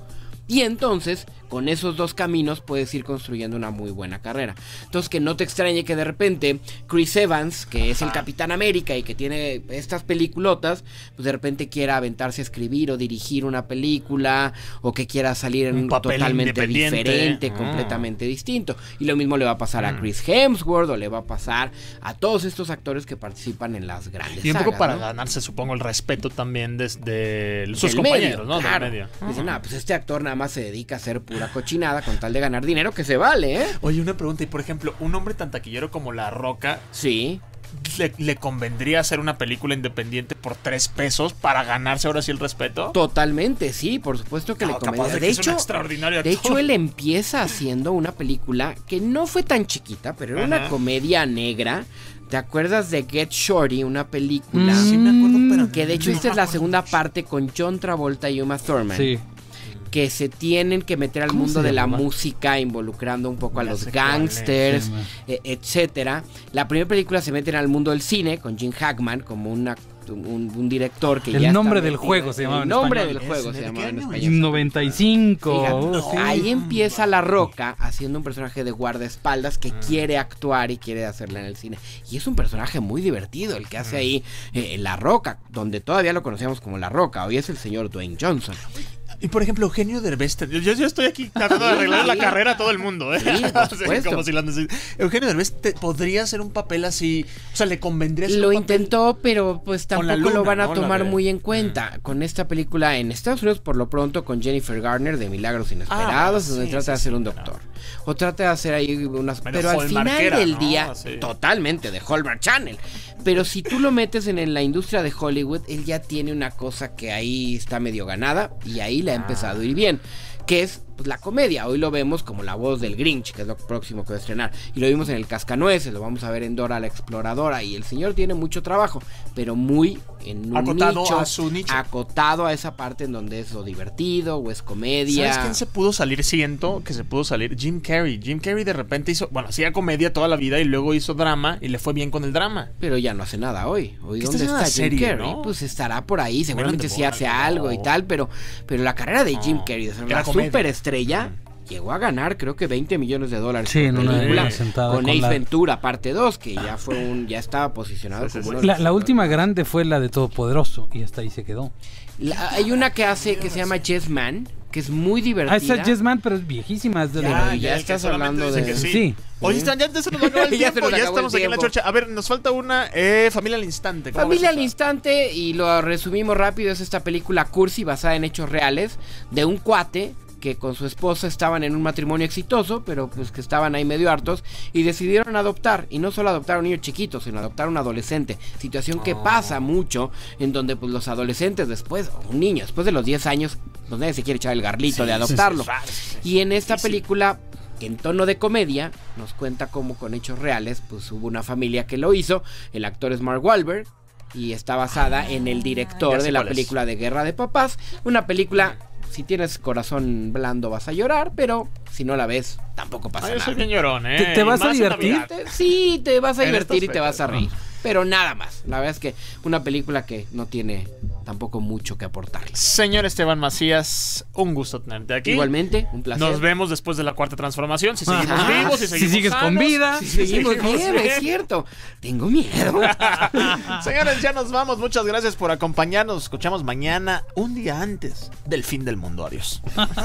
Y entonces, con esos dos caminos puedes ir construyendo una muy buena carrera. Entonces, que no te extrañe que de repente Chris Evans, que es el Capitán América y que tiene estas peliculotas, pues de repente quiera aventarse a escribir o dirigir una película, o que quiera salir en un totalmente diferente, ah. completamente distinto. Y lo mismo le va a pasar mm. a Chris Hemsworth, o le va a pasar a todos estos actores que participan en las grandes
Y un
sagas,
poco para
¿no?
ganarse, supongo, el respeto también de, de sus
Del
compañeros,
medio,
¿no?
claro.
Del medio.
Dicen, ah, pues este actor nada más se dedica a hacer pura cochinada con tal de ganar dinero, que se vale, ¿eh?
Oye, una pregunta, y por ejemplo, un hombre tan taquillero como La Roca,
sí,
¿le, le convendría hacer una película independiente por tres pesos para ganarse ahora sí el respeto?
Totalmente, sí, por supuesto que
no,
le convendría.
De,
de hecho,
extraordinario
de hecho, él empieza haciendo una película que no fue tan chiquita, pero era Ajá. una comedia negra. ¿Te acuerdas de Get Shorty? Una película.
Mm, sí me acuerdo, pero
que de hecho
no
esta es la segunda parte con John Travolta y Uma Thurman.
Sí.
Que se tienen que meter al mundo de la música, involucrando un poco a los gangsters, eh, etcétera. La primera película se meten al mundo del cine con Jim Hackman como una, un, un director que
el
ya
nombre
está
del juego se llamaba
el
en
nombre
español.
del juego se llamaba en español.
noventa y cinco.
Fíjate,
oh, sí.
Ahí empieza La Roca haciendo un personaje de guardaespaldas que quiere actuar y quiere hacerla en el cine. Y es un personaje muy divertido el que hace ahí eh, La Roca, donde todavía lo conocíamos como La Roca. Hoy es el señor Dwayne Johnson.
Y por ejemplo, Eugenio Derbez, yo, yo estoy aquí tratando de arreglar sí. la carrera a todo el mundo, ¿eh?
Sí, por
como si lo Eugenio Derbez te, podría hacer un papel así, o sea, le convendría hacer
Lo
un
intentó, pero pues tampoco
luna,
lo van a
¿no?
tomar
de...
muy en cuenta. Mm. Con esta película en Estados Unidos, por lo pronto, con Jennifer Garner de Milagros Inesperados, ah, donde sí, trata sí, de hacer sí, un doctor. No. O trata de hacer ahí unas... Pero, pero al final del ¿no? día, sí. totalmente, de Hallmark Channel. Pero si tú lo metes en, en la industria de Hollywood, él ya tiene una cosa que ahí está medio ganada y ahí le ha empezado a ir bien, que es pues, la comedia. Hoy lo vemos como La Voz del Grinch, que es lo próximo que va a estrenar, y lo vimos en El Cascanueces, lo vamos a ver en Dora la Exploradora, y el señor tiene mucho trabajo, pero muy en un
acotado
nicho,
a su nicho,
acotado a esa parte en donde es lo divertido o es comedia.
¿Sabes quién se pudo salir? Siento que se pudo salir Jim Carrey. Jim Carrey de repente hizo, bueno, hacía comedia toda la vida y luego hizo drama y le fue bien con el drama.
Pero ya no hace nada hoy. Hoy ¿dónde está Jim
serie,
Carrey? ¿no? Pues estará por ahí, seguramente sí hace algo y tal, pero, pero la carrera de Jim no, Carrey, de ser una superestrella, mm. llegó a ganar creo que veinte millones de dólares
sí,
por
en
película,
una sentada
con, con Ace
la...
Ventura parte dos, que ya fue un ya estaba posicionado sí, sí, como
sí. La, la última grande fue la de Todopoderoso y hasta ahí se quedó.
La, hay una que hace que se llama Yes Man, que es muy divertida.
Ah, esa es Yes Man, pero es viejísima. Es de
ya,
la...
ya, ya estás hablando de...
Que sí.
sí.
Oye, ya, ya se nos acabó el tiempo, ya, ya estamos aquí en la chorcha. A ver, nos falta una, eh, Familia al Instante.
Familia al Instante, y lo resumimos rápido, es esta película cursi basada en hechos reales de un cuate que con su esposa estaban en un matrimonio exitoso, pero pues que estaban ahí medio hartos y decidieron adoptar, y no solo adoptar a un niño chiquito, sino adoptar a un adolescente, situación que oh. pasa mucho en donde pues los adolescentes después, o un niño después de los diez años, pues nadie se quiere echar el garlito sí, de adoptarlo, sí, sí, sí, sí. Y en esta película, que en tono de comedia, nos cuenta cómo con hechos reales, pues hubo una familia que lo hizo, el actor es Mark Wahlberg, y está basada ah, en el director de la película es. de Guerra de Papás, una película... Si tienes corazón blando vas a llorar, pero si no la ves, tampoco pasa
Ay,
nada.
Yo soy bien llorón, ¿eh?
¿Te, te vas a divertir?
Te, sí, te vas a divertir y te vas a reír. Pero nada más. La verdad es que una película que no tiene tampoco mucho que aportar.
Señor Esteban Macías, un gusto tenerte aquí.
Igualmente, un placer.
Nos vemos después de la cuarta transformación. Si seguimos ah, vivos, si, seguimos
si sigues
sanos,
con vida.
Si seguimos bien, es cierto. Tengo miedo.
Señores, ya nos vamos. Muchas gracias por acompañarnos. Nos escuchamos mañana, un día antes del fin del mundo. Adiós.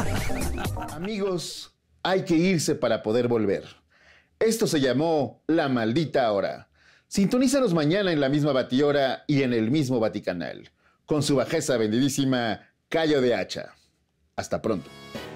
Amigos, hay que irse para poder volver. Esto se llamó La Maldita Hora. Sintonízanos mañana en la misma batihora y en el mismo Vaticanal, con su bajeza bendidísima Cayo de Hacha. Hasta pronto.